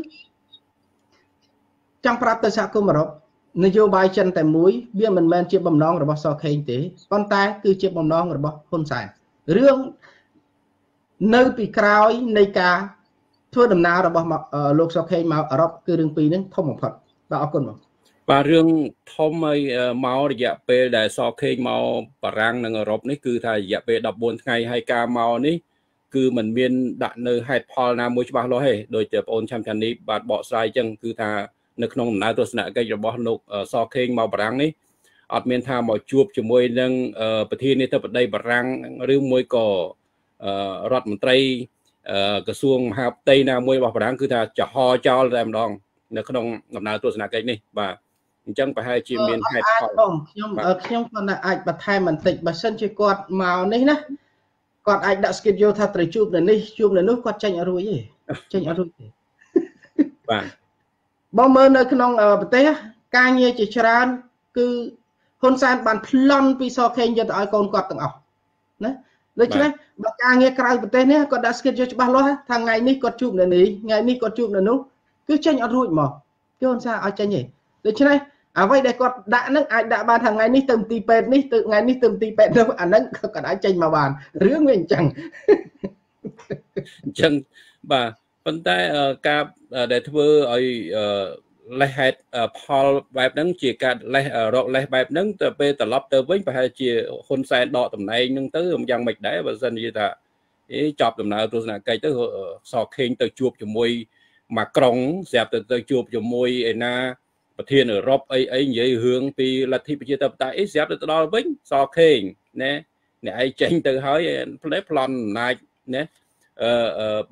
ចង់ប្រាប់ទៅសហគមន៍អឺរ៉ុបនយោបាយចិនតែមួយវាមិនមែនជាបំណងរបស់សខេងទេប៉ុន្តែគឺជាបំណងរបស់ហ៊ុនសែនរឿងនៅពីក្រោយនៃការធ្វើដំណើររបស់លោកសខេងមកអឺរ៉ុបគឺរឿងពីរហ្នឹងធំបំផុតបាទអរគុណបងបាទរឿងធំឲ្យមករយៈពេលដែលសខេងមកបារាំងនិងអឺរ៉ុបនេះគឺថារយៈពេល14ថ្ងៃហើយការមកនេះគឺมันមានដាក់នៅហេតុផលណាមួយច្បាស់លាស់ទេដោយតែបងអូនឆាំចាន់នេះបាទបកស្រាយអញ្ចឹងគឺថានៅក្នុងដំណើរទស្សនកិច្ចរបស់លោកសខេងមកបារាំងនេះអត់មានថាមកជួបជាមួយនឹងប្រធានាធិបតីបារាំងឬមួយក៏រដ្ឋមន្ត្រីក្រសួងមហាផ្ទៃណាមួយរបស់បារាំងគឺថាចំហចោលតែម្ដងនៅក្នុងដំណើរទស្សនកិច្ចនេះបាទអញ្ចឹងប្រហែលជាមានហេតុផលខ្ញុំគាត់អាចបន្ថែមបន្តិចបើសិនជាគាត់មកនេះណាគាត់អាចដាក់ schedule ថាត្រូវជួបនៅនេះជួបនៅនោះគាត់ចេញអត់រួចទេចេញអត់រួចទេបាទបងមើលនៅក្នុងប្រទេសការងារជាច្រើនគឺហ៊ុនសែនបានប្លន់ពីសខេងយកទៅឲ្យកូនគាត់ទាំងអស់ណាដូច្នេះបើការងារក្រៅប្រទេសនេះគាត់ដាក់ schedule ច្បាស់លាស់ថាថ្ងៃនេះគាត់ជួបនៅនេះថ្ងៃនេះគាត់ជួបនៅនោះគឺចេញអត់រួចមកគឺហ៊ុនសែនឲ្យចេញទេដូច្នេះអ្វីដែលគាត់ដាក់ហ្នឹងអាចដាក់បានថាថ្ងៃនេះទៅទីពេទ្យនេះទៅថ្ងៃនេះទៅទីពេទ្យនោះអាហ្នឹងគាត់អាចចេញមកបានរឿងវាអញ្ចឹងបាទប៉ុន្តែការដែលធ្វើឲ្យលេសហេតុផលបែបហ្នឹងជាការរកលេសបែបហ្នឹងទៅពេលត្រឡប់ទៅវិញប្រហែលជាហ៊ុនសែនដកតំណែងហ្នឹងទៅយ៉ាងម៉េចដែរបើសិនជាថាចប់ដំណើរទស្សនកិច្ចទៅសខេងទៅជួបជាមួយម៉ាក្រុងស្រាប់ទៅជួបជាមួយឯណាប្រធានអឺរ៉ុបអីនិយាយរឿងពីលទ្ធិប្រជាធិបតេយ្យស្រាប់ទៅដល់វិញសខេងណាអ្នកឯងចេញទៅហើយផ្លេប្លន់អំណាចណាបាទ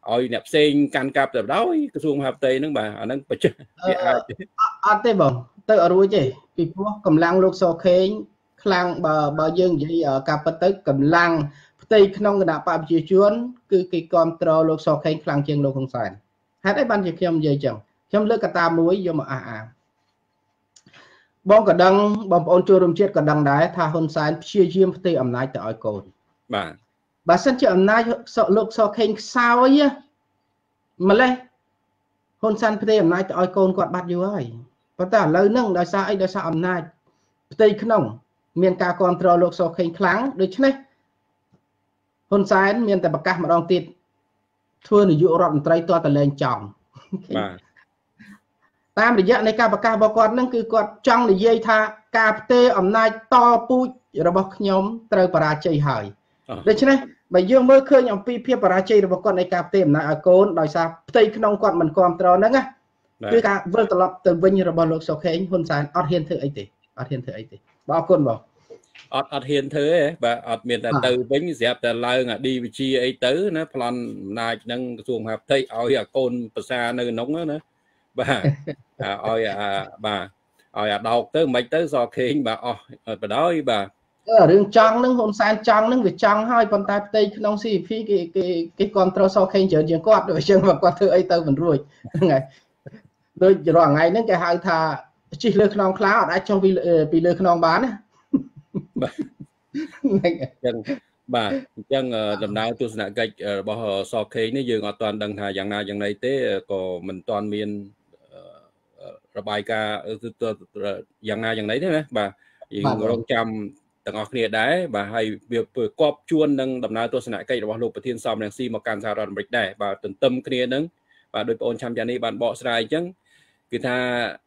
ឲ្យអ្នកផ្សេងកាន់កាប់ទៅដោយក្រសួងមហាផ្ទៃហ្នឹងបាទអាហ្នឹងបច្ចេកវាអាចអត់ទេបងទៅអត់រួចទេពីព្រោះកម្លាំងលោកសខេងខ្លាំងបើយើងនិយាយការពិតទៅកម្លាំងផ្ទៃក្នុងគណៈបកប្រជាជនគឺគេគ្រប់គ្រងលោកសខេងខ្លាំងជាងលោកហ៊ុនសែនហេតុអីបានជាខ្ញុំនិយាយចឹងខ្ញុំលើកកត្តាមួយយកមកអះអាងបងក៏ដឹងបងប្អូនចូលរួមជាតិក៏ដឹងដែរថាហ៊ុនសែនព្យាយាមផ្ទេរអំណាចទៅឲ្យកូនបាទបើសិនជាអំណាចលោកសខេងខ្សោយម្លេះហ៊ុនសែនផ្ទេរអំណាចទៅឲ្យកូនគាត់បាត់យូរហើយប៉ុន្តែឥឡូវហ្នឹងដោយសារអីដោយសារអំណាចផ្ទៃក្នុងមានការគ្រប់គ្រងលោកសខេងខ្លាំងដូច្នេះហ៊ុនសែនមានតែប្រកាសម្ដងទៀតធ្វើនាយករដ្ឋមន្ត្រីតតែលែងចង់បាទតាមរយៈនៃការប្រកាសរបស់គាត់ហ្នឹងគឺគាត់ចង់និយាយថាការផ្ទេរអំណាចតពូជរបស់ខ្ញុំត្រូវបរាជ័យហើយដូច្នេះបើយើងមើលឃើញអំពីភាពបរាជ័យរបស់គាត់នៃការផ្ទេរអំណាចឲ្យកូនដោយសារផ្ទៃក្នុងគាត់មិនគ្រប់គ្រងហ្នឹងណាគឺការវិលត្រឡប់ទៅវិញរបស់លោកសុខេងហ៊ុនសែនអត់ហ៊ានធ្វើអីទេអត់ហ៊ានធ្វើអីទេបាទអរគុណបងអត់ហ៊ានធ្វើទេបាទអត់មានតែទៅវិញស្រាប់តែឡើងអា DVG អីទៅណាប្លន់អំណាចហ្នឹងក្រសួងមហាផ្ទៃឲ្យអាកូនប្រសានៅក្នុងណាបាទឲ្យបាទឲ្យអាដោកទៅមិនទៅសខេងបាទអស់បដ ாய் បាទរឿងចង់ហ្នឹងហ៊ុនសែនចង់ហ្នឹងវាចង់ហើយប៉ុន្តែផ្ទៃក្នុង CP គេគ្រប់គ្រងសខេងច្រើនជាងគាត់ដូចចឹងគាត់ធ្វើអីទៅមិនរួចហ្នឹងហើយដូចរាល់ថ្ងៃហ្នឹងគេហៅថាជិះលើខ្នងខ្លាអត់អាចចុះពីលើខ្នងបានណាបាទហ្នឹងចឹងបាទអញ្ចឹងដំណើរទស្សនកិច្ចរបស់សខេងនេះយើងអត់ទាន់ដឹងថាយ៉ាងណាយ៉ាងណីទេក៏មិនទាន់មានរបាយការណ៍យ៉ាងណាយ៉ាងណីទេណាបាទយើងរងចាំទាំងអស់គ្នាដែរបាទហើយវាគប់ជួននឹងដំណើរទស្សនកិច្ចរបស់លោកប្រធានសំរងស៊ីមកកាន់សហរដ្ឋអាមេរិកដែរបាទទន្ទឹមគ្នានឹងបាទដោយបងអូនឆាំចានីបានបកស្រាយអញ្ចឹងគឺថា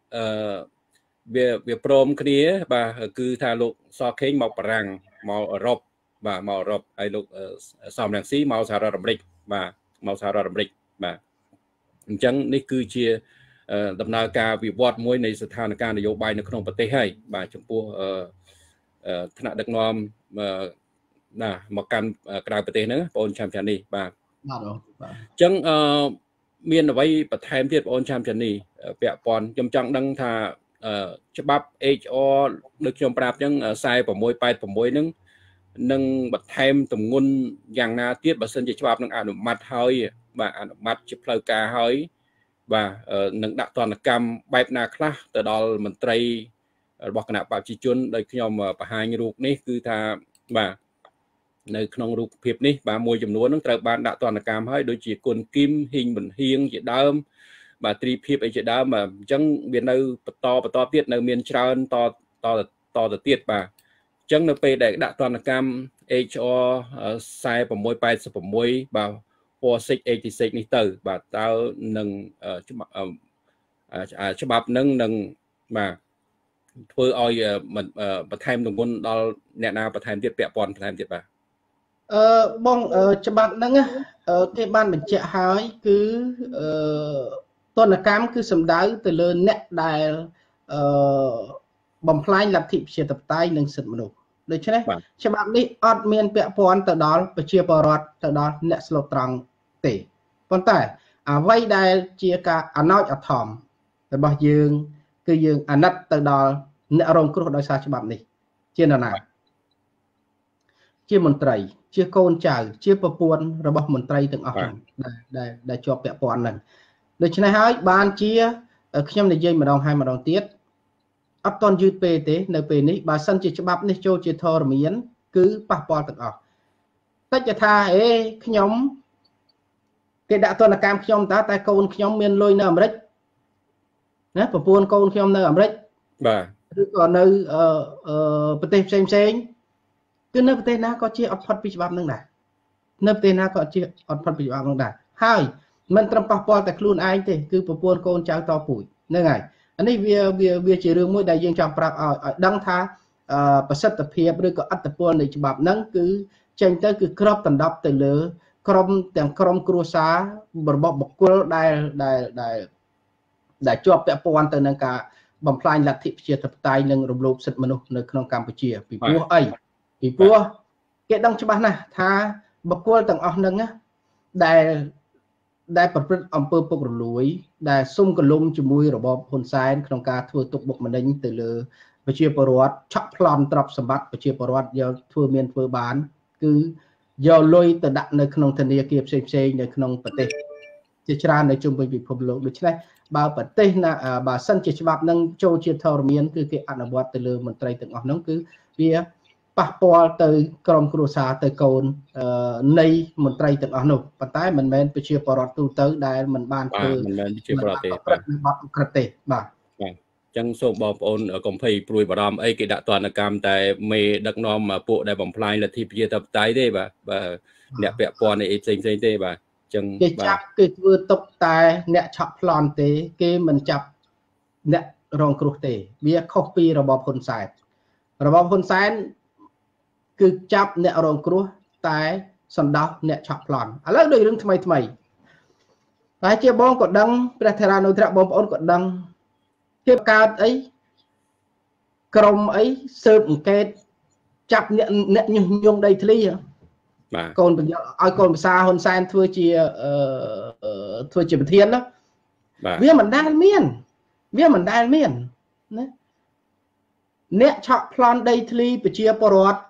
វាព្រមគ្នាបាទគឺថាលោកសខេងមកបារាំងមកអឺរ៉ុបបាទមកអឺរ៉ុបហើយលោកសំរងស៊ីមកសហរដ្ឋអាមេរិកបាទមកសហរដ្ឋអាមេរិកបាទអញ្ចឹងនេះគឺជាដំណើរការវិវត្តមួយនៃស្ថានភាពនយោបាយនៅក្នុងប្រទេសហើយបាទចំពោះថ្នាក់ដឹកនាំណាមកកាន់ក្រៅប្រទេសហ្នឹងបងអូនឆាំចានីបាទបាទអញ្ចឹងមានអ្វីបន្ថែមទៀតបងអូនឆាំចានីពាក់ព័ន្ធខ្ញុំចង់ដឹងថាច្បាប់ HR ដូចខ្ញុំប្រាប់អញ្ចឹង4686ហ្នឹងនឹងបន្ថែមទម្ងន់យ៉ាងណាទៀតបើសិនជាច្បាប់នឹងអនុម័តហើយបាទអនុម័តជាផ្លូវការហើយបាទនឹងដាក់ទណ្ឌកម្មបែបណាខ្លះទៅដល់មន្ត្រីរបស់គណៈបព្វជិជនដោយខ្ញុំបង្ហាញរូបនេះគឺថាបាទនៅក្នុងរូបភាពនេះបាទមួយចំនួននឹងត្រូវបានដាក់ទណ្ឌកម្មហើយដូចជាគុណគឹមហ៊ីងប៊ុនហៀងជាដើមបាទទ្រីភាពអីជាដើមបាទអញ្ចឹងវានៅបន្តទៀតនៅមានច្រើនតទៅទៀតបាទអញ្ចឹងនៅពេលដែលដាក់ទណ្ឌកម្ម HR 4686បាទ4686នេះទៅបាទតើនឹងច្បាប់នឹងបាទធ្វើឲ្យបន្ថែមទម្ងន់ដល់អ្នកណាបន្ថែមទៀតពាក់ព័ន្ធបន្ថែមទៀតបាទបងច្បាប់ហ្នឹងគេបានបញ្ជាក់ហើយគឺទណ្ឌកម្មគឺសំដៅទៅលើអ្នកដែលបំផ្លាញលទ្ធិប្រជាធិបតេយ្យនិងសិទ្ធិមនុស្សដូច្នេះច្បាប់នេះអត់មានពាក់ព័ន្ធទៅដល់ប្រជាពលរដ្ឋទៅដល់អ្នកស្លូតត្រង់ទេប៉ុន្តែអ្វីដែលជាការអណោចអធមរបស់យើងគឺយើងអាណិតទៅដល់អ្នករងគ្រោះដោយសារច្បាប់នេះជានរណាជាមន្ត្រីជាកូនចៅជាប្រពន្ធរបស់មន្ត្រីទាំងអស់ដែលជាប់ពាក់ព័ន្ធហ្នឹងដូច្នេះហើយបានជាខ្ញុំនិយាយម្ដងហើយម្ដងទៀតអត់តន់យឺតពេកទេនៅពេលនេះបើសិនជាច្បាប់នេះចូលជាធរមានគឺប៉ះពាល់ទាំងអស់តែจะថាខ្ញុំគេដាក់ទណ្ឌកម្មខ្ញុំតែកូនខ្ញុំមានលុយនៅអាមេរិកណាប្រពន្ធកូនខ្ញុំនៅអាមេរិកបាទឬក៏នៅប្រទេសផ្សេងគឺនៅប្រទេសណាក៏ជាអត់ផុតពីច្បាប់នឹងដែរនៅប្រទេសណាក៏ជាអត់ផុតពីច្បាប់នឹងដែរហើយមិនត្រឹមប៉ះពាល់តែខ្លួនឯងទេគឺប្រពន្ធកូនចៅតពូជហ្នឹងហើយអានេះវាជារឿងមួយដែលយើងចង់ប្រាប់ឲ្យដឹងថាប្រសិទ្ធភាពឬក៏អត្តពលនៃច្បាប់ហ្នឹងគឺចេញទៅគឺក្របដណ្ដប់ទៅលើក្រុមទាំងក្រុមគ្រួសាររបស់បុគ្គលដែលជាប់ពាក់ព័ន្ធទៅនឹងការបំផ្លាញលទ្ធិប្រជាធិបតេយ្យនិងរំលោភសិទ្ធិមនុស្សនៅក្នុងកម្ពុជាពីព្រោះអីពីព្រោះគេដឹងច្បាស់ណាស់ថាបុគ្គលទាំងអស់ហ្នឹងដែលដែលប្រព្រឹត្តអំពើពុករលួយដែលសុំកលុំជាមួយរបបហ៊ុនសែនក្នុងការធ្វើទុកបុកម្នេញទៅលើប្រជាពលរដ្ឋឆក់ប្លន់ទ្រព្យសម្បត្តិប្រជាពលរដ្ឋយកធ្វើមានធ្វើបានគឺយកលុយទៅដាក់នៅក្នុងធនាគារផ្សេងៗនៅក្នុងប្រទេសជាច្រើននៅជុំវិញពិភពលោកដូច្នេះបើប្រទេសណាបើសិនជាច្បាប់នឹងចូលជាធរមានគឺគេអនុវត្តទៅលើមន្ត្រីទាំងអស់ហ្នឹងគឺវាប៉ះពាល់ទៅក្រុមគ្រួសារទៅកូននៃមន្ត្រីទាំងអស់នោះប៉ុន្តែមិនមែនប្រជាពលរដ្ឋទូទៅដែលមិនបានធ្វើមិនមែនប្រជាពលរដ្ឋទេបាទបាត់ក្រិតទេបាទចឹងសូមបងប្អូនកុំភ័យព្រួយបារម្ភអីគេដាក់ទណ្ឌកម្មតែមេដឹកនាំពួកដែលបំផ្លាញលទ្ធិប្រជាធិបតេយ្យទេបាទអ្នកពាក់ព័ន្ធអីផ្សេងទេបាទចឹងគេចាប់គេធ្វើទុកតែអ្នកឆក់ប្លន់ទេគេមិនចាប់អ្នករងគ្រោះទេវាខុសពីរបបហ៊ុនសែនគឺចាប់អ្នករងគ្រោះតែសណ្ដោសអ្នកឆក់ប្លន់ឥឡូវដូចរឿងថ្មីតែជាបងក៏ដឹងព្រះធរានុត្រៈបងប្អូនក៏ដឹងគេកើតអីក្រុមអីស៊ើបអង្កេតចាប់អ្នកញុះញង់ដីធ្លីបាទកូនបញ្ញត្តិឲ្យកូនភាសាហ៊ុនសែនធ្វើជាប្រធានណាវាមិនដែលមានណាអ្នកឆក់ប្លន់ដីធ្លីប្រជាពលរដ្ឋ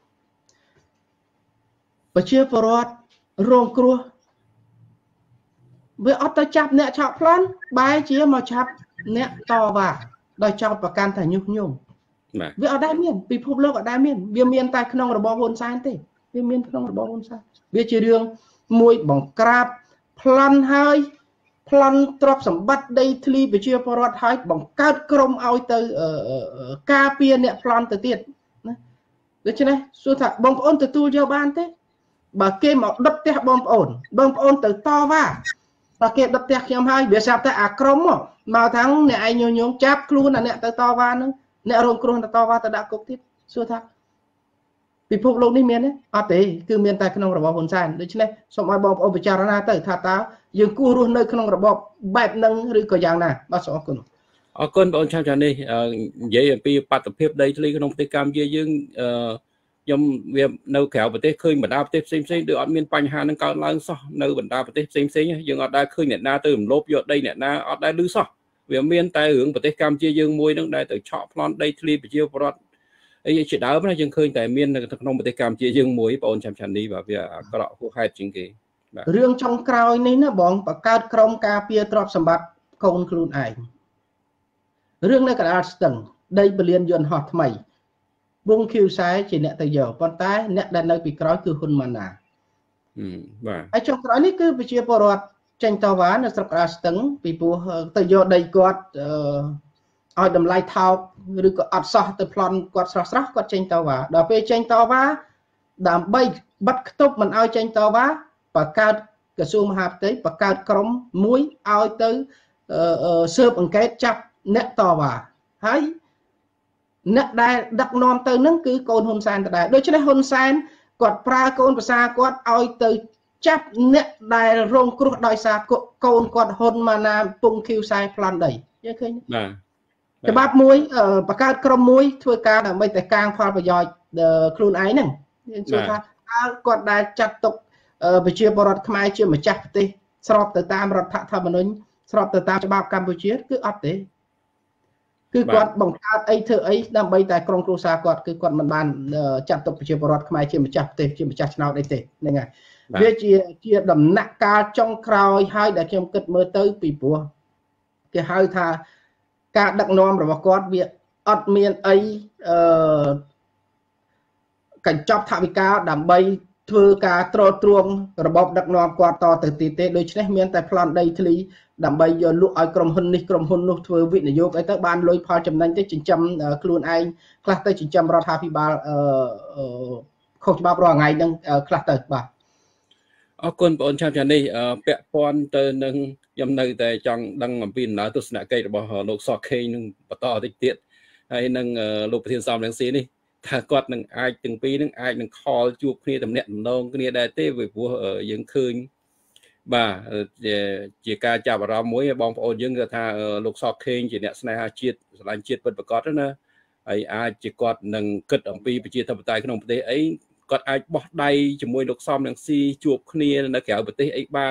រងគ្រោះវាអត់ទៅចាប់អ្នកឆក់ប្លន់បែរជាមកចាប់អ្នកតវ៉ាដោយចោទប្រកាន់ថាញុះញង់វាអត់ដែលមានពិភពលោកអត់ដែលមានវាមានតែក្នុងរបបហ៊ុនសែនទេវាមានក្នុងរបបហ៊ុនសែនវាជារឿងមួយបង្ក្រាបប្លន់ហើយប្លន់ទ្រព្យសម្បត្តិដីធ្លីប្រជាពលរដ្ឋហើយបង្កើតក្រុមឲ្យទៅការពារអ្នកប្លន់ទៅទៀតណាដូច្នេះសួរថាបងប្អូនទទួលយកបានទេបើគេមកដុតផ្ទះបងប្អូនទៅតវ៉ាបើគេដុតផ្ទះខ្ញុំហើយវាស្រាប់តែអាក្រុមមកថាអ្នកឯងញុះញង់ចាប់ខ្លួនអាអ្នកទៅតវ៉ាហ្នឹងអ្នករងគ្រោះទៅតវ៉ាទៅដាក់គុកទៀតសួរថាពិភពលោកនេះមានទេអត់ទេគឺមានតែក្នុងរបបហ៊ុនសែនដូច្នេះសូមឲ្យបងប្អូនពិចារណាទៅថាតើយើងគួររស់នៅក្នុងរបបបែបហ្នឹងឬក៏យ៉ាងណាបាទសូមអរគុណបងឆាំចានេះនិយាយអំពីបាតុភិបដីធ្លីក្នុងប្រទេសកម្ពុជាយើងខ្ញុំវានៅក្រៅប្រទេសឃើញបណ្ដាប្រទេសផ្សេងដូចអត់មានបញ្ហានឹងកើតឡើងសោះនៅបណ្ដាប្រទេសផ្សេងយើងអត់ដែលឃើញអ្នកណាទៅរំលោភយកដីអ្នកណាអត់ដែលឮសោះវាមានតែរឿងប្រទេសកម្ពុជាយើងមួយហ្នឹងដែលទៅឆក់ប្លន់ដីធ្លីប្រជាពលរដ្ឋអីជាដើមណាយើងឃើញតែមាននៅក្នុងប្រទេសកម្ពុជាយើងមួយបងឆាំឆានីបាទវាអាក្រក់ហួសហេតុជាងគេបាទរឿងចុងក្រោយនេះណាបងបង្កើតក្រុមការពារទ្រព្យសម្បត្តិកូនខ្លួនឯងរឿងនៅកណ្ដាលស្ទឹងដីពលានយន្តហោះថ្មីវងខៀវខ្សែជាអ្នកទៅយកប៉ុន្តែអ្នកដែលនៅពីក្រោយគឺហ៊ុនម៉ាណាបាទហើយចុងក្រោយនេះគឺប្រជាពលរដ្ឋចេញតវ៉ានៅស្រុកកណ្ដាលស្ទឹងពីព្រោះទៅយកដីគាត់ឲ្យតម្លៃថោកឬក៏អត់សោះទៅប្លន់គាត់ស្រស់គាត់ចេញតវ៉ាដល់ពេលចេញតវ៉ាដើម្បីបិទខ្ទប់មិនឲ្យចេញតវ៉ាបង្កើតក្រសួងមហាផ្ទៃបង្កើតក្រុមមួយឲ្យទៅស៊ើបអង្កេតចាប់អ្នកតវ៉ាហើយអ្នកដែលដឹកនាំទៅនឹងគឺកូនហ៊ុនសែនដដែលដូច្នេះហ៊ុនសែនគាត់ប្រើកូនប្រសាគាត់ឲ្យទៅចាប់អ្នកដែលរងគ្រោះដោយសារកូនគាត់ហ៊ុនម៉ាណាពងខៀវខ្សែប្លន់ដីយើងឃើញបាទច្បាប់មួយបង្កើតក្រុមមួយធ្វើការដើម្បីតែកាងផលប្រយោជន៍ខ្លួនឯងហ្នឹងយើងជឿថាគាត់ដែលចាត់ទុកប្រជាពលរដ្ឋខ្មែរជាម្ចាស់ប្រទេសស្របទៅតាមរដ្ឋធម្មនុញ្ញស្របទៅតាមច្បាប់កម្ពុជាគឺអត់ទេគឺគាត់បង្កើតអីធ្វើអីដើម្បីតែក្រុមគ្រួសារគាត់គឺគាត់មិនបានចាត់ទុកប្រជាពលរដ្ឋខ្មែរជាម្ចាស់ប្រទេសជាម្ចាស់ឆ្នោតអីទេហ្នឹងហើយវាជាដំណាក់កាលចុងក្រោយហើយដែលខ្ញុំគិតមើលទៅពីព្រោះគេហៅថាការដឹកនាំរបស់គាត់វាអត់មានអីកញ្ចប់ថវិកាដើម្បីធ្វើការទ្រទ្រង់របបដឹកនាំគាត់តទៅទៀតទេដូច្នេះមានតែប្លន់ដីធ្លីដើម្បីយកលក់ឲ្យក្រុមហ៊ុននេះក្រុមហ៊ុននោះធ្វើវិនិយោគអីទៅបានលុយផលចំណេញទៅចិញ្ចឹមខ្លួនឯងខ្លះទៅចិញ្ចឹមរដ្ឋាភិបាលខុសច្បាប់រាល់ថ្ងៃហ្នឹងខ្លះទៅបាទអរគុណបងឆាំចានេះពាក់ព័ន្ធទៅនឹងខ្ញុំនៅតែចង់ដឹងអំពីដំណើរទស្សនកិច្ចរបស់លោកសខេងនឹងបន្តតិចទៀតហើយនឹងលោកប្រធានសំរងស៊ីនេះថាគាត់នឹងអាចទាំងពីរនឹងអាចនឹងខលជួបគ្នាតំណាក់តំណងគ្នាដែរទេព្រោះយើងឃើញបាទជាការចាប់អារម្មណ៍មួយបងប្អូនយើងគាត់ថាលោកសខេងជាអ្នកស្នេហាជាតិស្រឡាញ់ជាតិពិតប្រាកដណាហើយអាចជាគាត់នឹងគិតអំពីប្រជាធិបតេយ្យក្នុងប្រទេសអីគាត់អាចបោះដៃជាមួយលោកសំរងស៊ីជួបគ្នានៅក្រៅប្រទេសអីបាន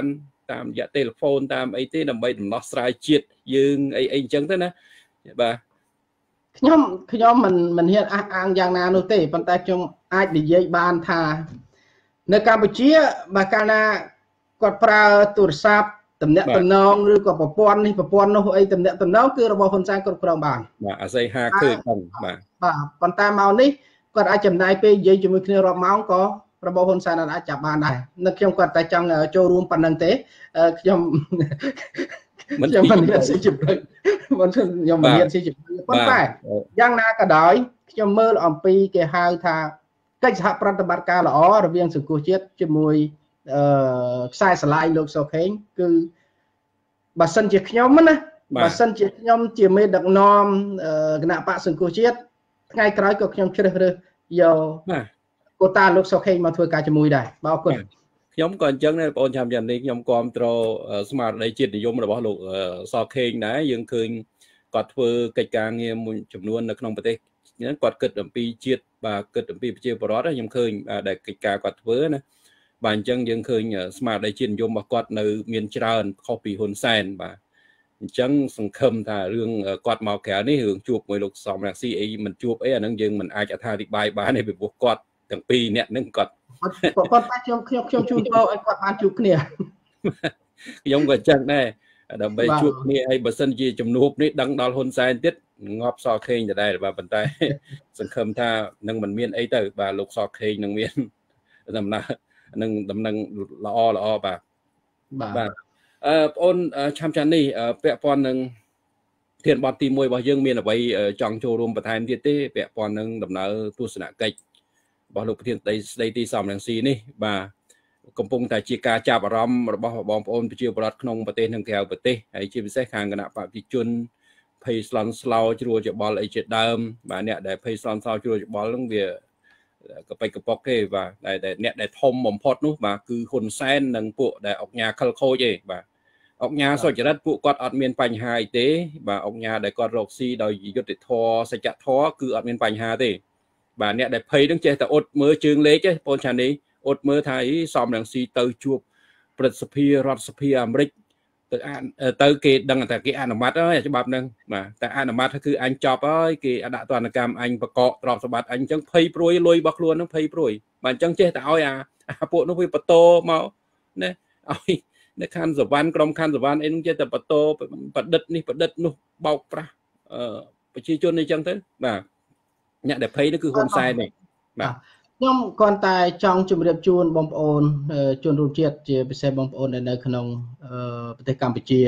តាមរយៈ telephone តាមអីទេដើម្បីដំណោះស្រាយជាតិយើងអីអញ្ចឹងទៅណាបាទខ្ញុំមិនហ៊ានអះអាងយ៉ាងណានោះទេប៉ុន្តែខ្ញុំអាចនិយាយបានថានៅកម្ពុជាបើកាលណាគាត់ប្រើទូរស័ព្ទតំណាក់តំណងឬក៏ប្រព័ន្ធនេះប្រព័ន្ធនោះអីតំណាក់តំណងគឺរបស់ហ៊ុនសែនគ្រប់គ្រងបានបាទអាស័យហាឃើញហ្នឹងបាទប៉ុន្តែមកនេះគាត់អាចចំណាយពេលនិយាយជាមួយគ្នារាប់ម៉ោងក៏របស់ហ៊ុនសែនអាចចាប់បានដែរនៅខ្ញុំគាត់តែចង់ចូលរួមប៉ុណ្្នឹងទេខ្ញុំមិនហ៊ានស៊ីជម្រៅខ្ញុំមិនហ៊ានស៊ីជម្រៅប៉ុន្តែយ៉ាងណាក៏ដោយខ្ញុំមើលអំពីគេហៅថាកិច្ចសហប្រតិបត្តិការល្អរវាងសង្គមជាតិជាមួយខ្សែស្រឡាយលោកសុខេងគឺបើសិនជាខ្ញុំណាបើសិនជាខ្ញុំជាមេដឹកនាំគណៈបកសង្គមជាតិថ្ងៃក្រោយក៏ខ្ញុំជ្រើសរើសយកកូតាលោកសុខេងមកធ្វើការជាមួយដែរបាទអរគុណខ្ញុំក៏អញ្ចឹងដែរបងចាំយ៉ាងនេះខ្ញុំគាំទ្រស្មារតីជាតិនិយមរបស់លោកសុខេងដែរយើងឃើញគាត់ធ្វើកិច្ចការងារមួយចំនួននៅក្នុងប្រទេសហ្នឹងគាត់គិតអំពីជាតិបាទគិតអំពីប្រជាពលរដ្ឋខ្ញុំឃើញដែលកិច្ចការគាត់ធ្វើណាបាទអញ្ចឹងយើងឃើញស្មារតីជាតិនិយមរបស់គាត់នៅមានច្រើនខុសពីហ៊ុនសែនបាទអញ្ចឹងសង្ឃឹមថារឿងគាត់មកក្រៅនេះរឿងជួបមួយលោកសំរងស៊ីអីមិនជួបអីអាហ្នឹងយើងមិនអាចអត្ថាធិប្បាយបានទេពីព្រោះគាត់ទាំងពីរអ្នកហ្នឹងគាត់តែខ្ញុំជូនពរឲ្យគាត់បានជួបគ្នាខ្ញុំក៏អញ្ចឹងដែរដើម្បីជួបគ្នាហើយបើសិនជាជំនួបនេះដឹងដល់ហ៊ុនសែនទៀតងាប់សខេងដែរបាទប៉ុន្តែសង្ឃឹមថានឹងមិនមានអីទៅបាទលោកសខេងនឹងមានដំណើរនឹងដំណឹងល្អបាទបងអូនឆាំចាន់នេះពាក់ព័ន្ធនឹងធានបទទី1របស់យើងមានអ្វីចង់ចូលរួមបន្ថែមទៀតទេពាក់ព័ន្ធនឹងដំណើរទស្សនកិច្ចរបស់លោកប្រធានស្ដីទីសំរងស៊ីនេះបាទកំពុងតែជាការចាប់អារម្មណ៍របស់បងប្អូនប្រជាពលរដ្ឋក្នុងប្រទេសនិងក្រៅប្រទេសហើយជាពិសេសខាងគណៈបព្វជិជនភ័យស្លន់ស្លោជ្រួលច្បល់អីជាដើមបាទអ្នកដែលភ័យស្លន់ស្លោជ្រួលច្បល់ហ្នឹងវាកប៉ិចកប៉ុកទេបាទតែអ្នកដែលធំបំផុតនោះបាទគឺហ៊ុនសែននិងពួកដែលអង្គការខលខូចទេបាទអង្គការសុចរិតពួកគាត់អត់មានបញ្ហាអីទេបាទអង្គការដែលគាត់រកស៊ីដោយយុត្តិធម៌សច្ចធម៌គឺអត់មានបញ្ហាទេបាទអ្នកដែលភ័យនឹងចេះតែអ៊ុតមើលជើងលេខទេបងឆានីអ៊ុតមើលថាសំរងស៊ីទៅជួបព្រឹទ្ធសភារដ្ឋសភាអាមេរិកទៅគេដឹងថាគេអនុម័តហើយច្បាប់ហ្នឹងបាទតែអនុម័តគឺអញចប់ហើយគេដាក់ទណ្ឌកម្មអញបកកទ្រព្យសម្បត្តិអញអញ្ចឹងភ័យព្រួយលុយរបស់ខ្លួនហ្នឹងភ័យព្រួយបាទអញ្ចឹងចេះតែឲ្យអាពួកនោះវាបតោមកណាឲ្យនៅខណ្ឌសវណ្ណក្រុមខណ្ឌសវណ្ណអីហ្នឹងចេះតែបតោប្រឌិតនេះប្រឌិតនោះបោកប្រាស់ប្រជាជនអីចឹងទៅបាទអ្នកដែលភ័យនោះគឺហ៊ុនសែននេះបាទខ្ញុំគ្រាន់តែចង់ជម្រាបជូនបងប្អូនជនរួមជាតិជាពិសេសបងប្អូនដែលនៅក្នុងប្រទេសកម្ពុជា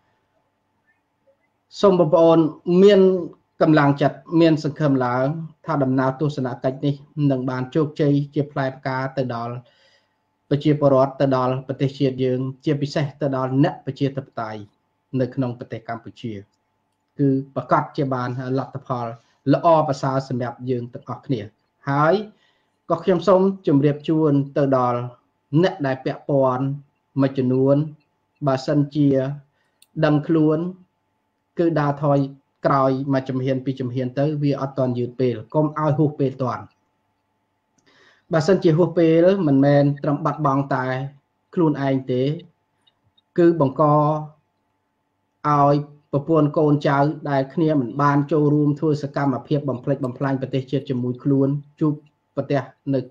សូមបងប្អូនមានកម្លាំងចិត្តមានសង្ឃឹមឡើងថាដំណើរទស្សនកិច្ចនេះនឹងបានជោគជ័យជាផ្លែផ្កាទៅដល់ប្រជាពលរដ្ឋទៅដល់ប្រទេសជាតិយើងជាពិសេសទៅដល់អ្នកប្រជាធិបតេយ្យនៅក្នុងប្រទេសកម្ពុជាគឺប្រកាសជាបានលទ្ធផលល្អប្រសើរសម្រាប់យើងទាំងអស់គ្នាហើយក៏ខ្ញុំសូមជម្រាបជូនទៅដល់អ្នកដែលពាក់ព័ន្ធមួយចំនួនបើសិនជាដឹងខ្លួនគឺដើរថយក្រោយមួយជំហានពីរជំហានទៅវាអត់ទាន់យឺតពេលកុំឲ្យហួសពេលទាន់បើសិនជាហួសពេលមិនមែនត្រឹមបាត់បង់តែខ្លួនឯងទេគឺបង្កឲ្យប្រពន្ធកូនចៅដែលគ្នាមិនបានចូលរួមធ្វើសកម្មភាពបំផ្លិចបំផ្លាញប្រទេសជាតិជាមួយខ្លួនជួបប្រទេស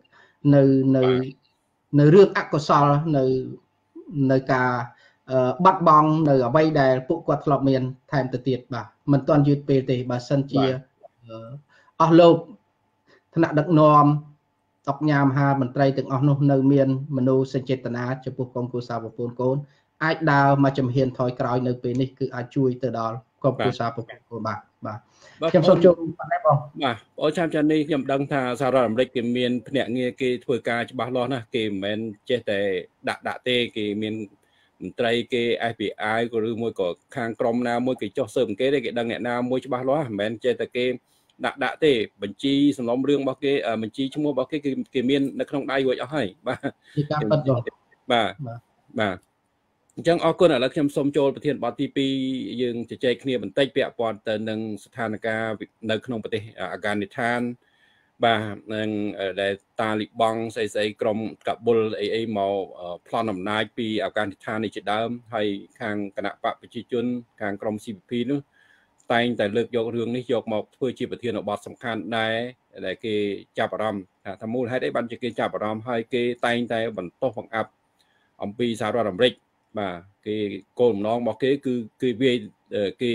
នៅរឿងអកុសលនៅការបាត់បង់នៅអ្វីដែលពួកគាត់ធ្លាប់មានថែមទៅទៀតបាទមិនទាន់យឺតពេលទេបើសិនជាអស់លោកថ្នាក់ដឹកនាំអង្គញាមហាមន្ត្រីទាំងអស់នោះនៅមានមនោសញ្ចេតនាចំពោះក្រុមគ្រួសារប្រពន្ធកូនអាចដើរមកជំហានថយក្រោយនៅពេលនេះគឺអាចជួយទៅដល់ក្រុមគ្រួសារប្រពន្ធកូនបាទខ្ញុំសូមចូលប៉ុណ្ណេះបងបាទបងឆាំចាន់នេះខ្ញុំដឹងថាសហរដ្ឋអាមេរិកគេមានភ្នាក់ងារគេធ្វើការច្បាស់លាស់ណាស់គេមិនមែនចេះតែដាក់ទេគេមានមន្ត្រីគេ FBI ក៏ឬមួយក៏ខាងក្រមណាមួយគេចុះស៊ើបអង្កេតទេគេដឹងអ្នកណាមួយច្បាស់លាស់មិនមែនចេះតែគេដាក់ទេបញ្ជីសំណុំរឿងរបស់គេបញ្ជីឈ្មោះរបស់គេមាននៅក្នុងដៃរួចអស់ហើយបាទជាការពិតបាទអញ្ចឹងអរគុណឥឡូវខ្ញុំសូមចូលប្រធានបទទី2យើងជជែកគ្នាបន្តិចពាក់ព័ន្ធទៅនឹងស្ថានភាពនៅក្នុងប្រទេសអាហ្គានីស្ថានបាទនឹងដែលតាលីបង់ស្អីក្រុមកាប៊ុលអីមកប្លន់អំណាចពីអាហ្វហ្គានីស្ថាននេះជាដើមហើយខាងគណៈបកប្រជាជនខាងក្រុម CPP នោះតែងតែលើកយករឿងនេះយកមកធ្វើជាប្រធានបទសំខាន់ដែរដែលគេចាប់អារម្មណ៍ថាមូលហេតុអីបានជាគេចាប់អារម្មណ៍ហើយគេតែងតែបន្តបង្អាប់អំពីសហរដ្ឋអាមេរិកបាទគេគោលបំណងរបស់គេគឺគេវាយគេ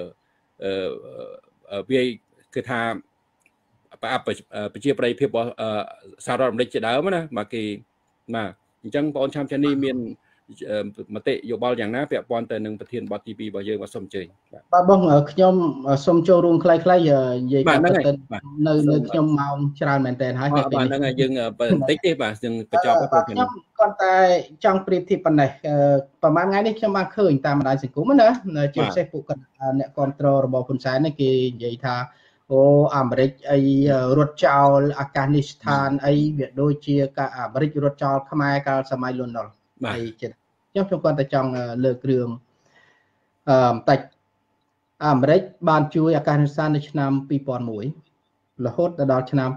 វាយគឺថាប្រអប់ប្រជាប្រិយភាពរបស់សហរដ្ឋអាមេរិកជាដើមណាបាទគេបាទអញ្ចឹងបងឆាំចានីមានមតិយោបល់យ៉ាងណាពាក់ព័ន្ធទៅនឹងប្រធានបទទី2របស់យើងបាទសូមអញ្ជើញបាទបងខ្ញុំសូមចូលរួមខ្លីៗនិយាយតាមទៅនៅខ្ញុំម៉ោងច្រើនមែនតើហើយបាទហ្នឹងហើយយើងបន្តិចទេបាទយើងបញ្ចប់ខ្ញុំគាត់តែចង់ប្រៀបធៀបប៉ុណ្ណេះប្រហែលថ្ងៃនេះខ្ញុំបានឃើញតាមបណ្ដាញសង្គមណាជាពិសេសពួកគាត់អ្នកគ្រប់គ្រងរបស់ហ៊ុនសែននេះគេនិយាយថាអូអាមេរិកអីរត់ចោលអាហ្វហ្គានីស្ថានអីវាដូចជាការអាមេរិករត់ចោលខ្មែរកាលសម័យលន់នល់ហើយខ្ញុំគាត់តែចង់លើករឿងបន្តិចអាមេរិកបានជួយអាហ្វហ្គានីស្ថាននៅឆ្នាំ2001រហូតដល់ឆ្នាំ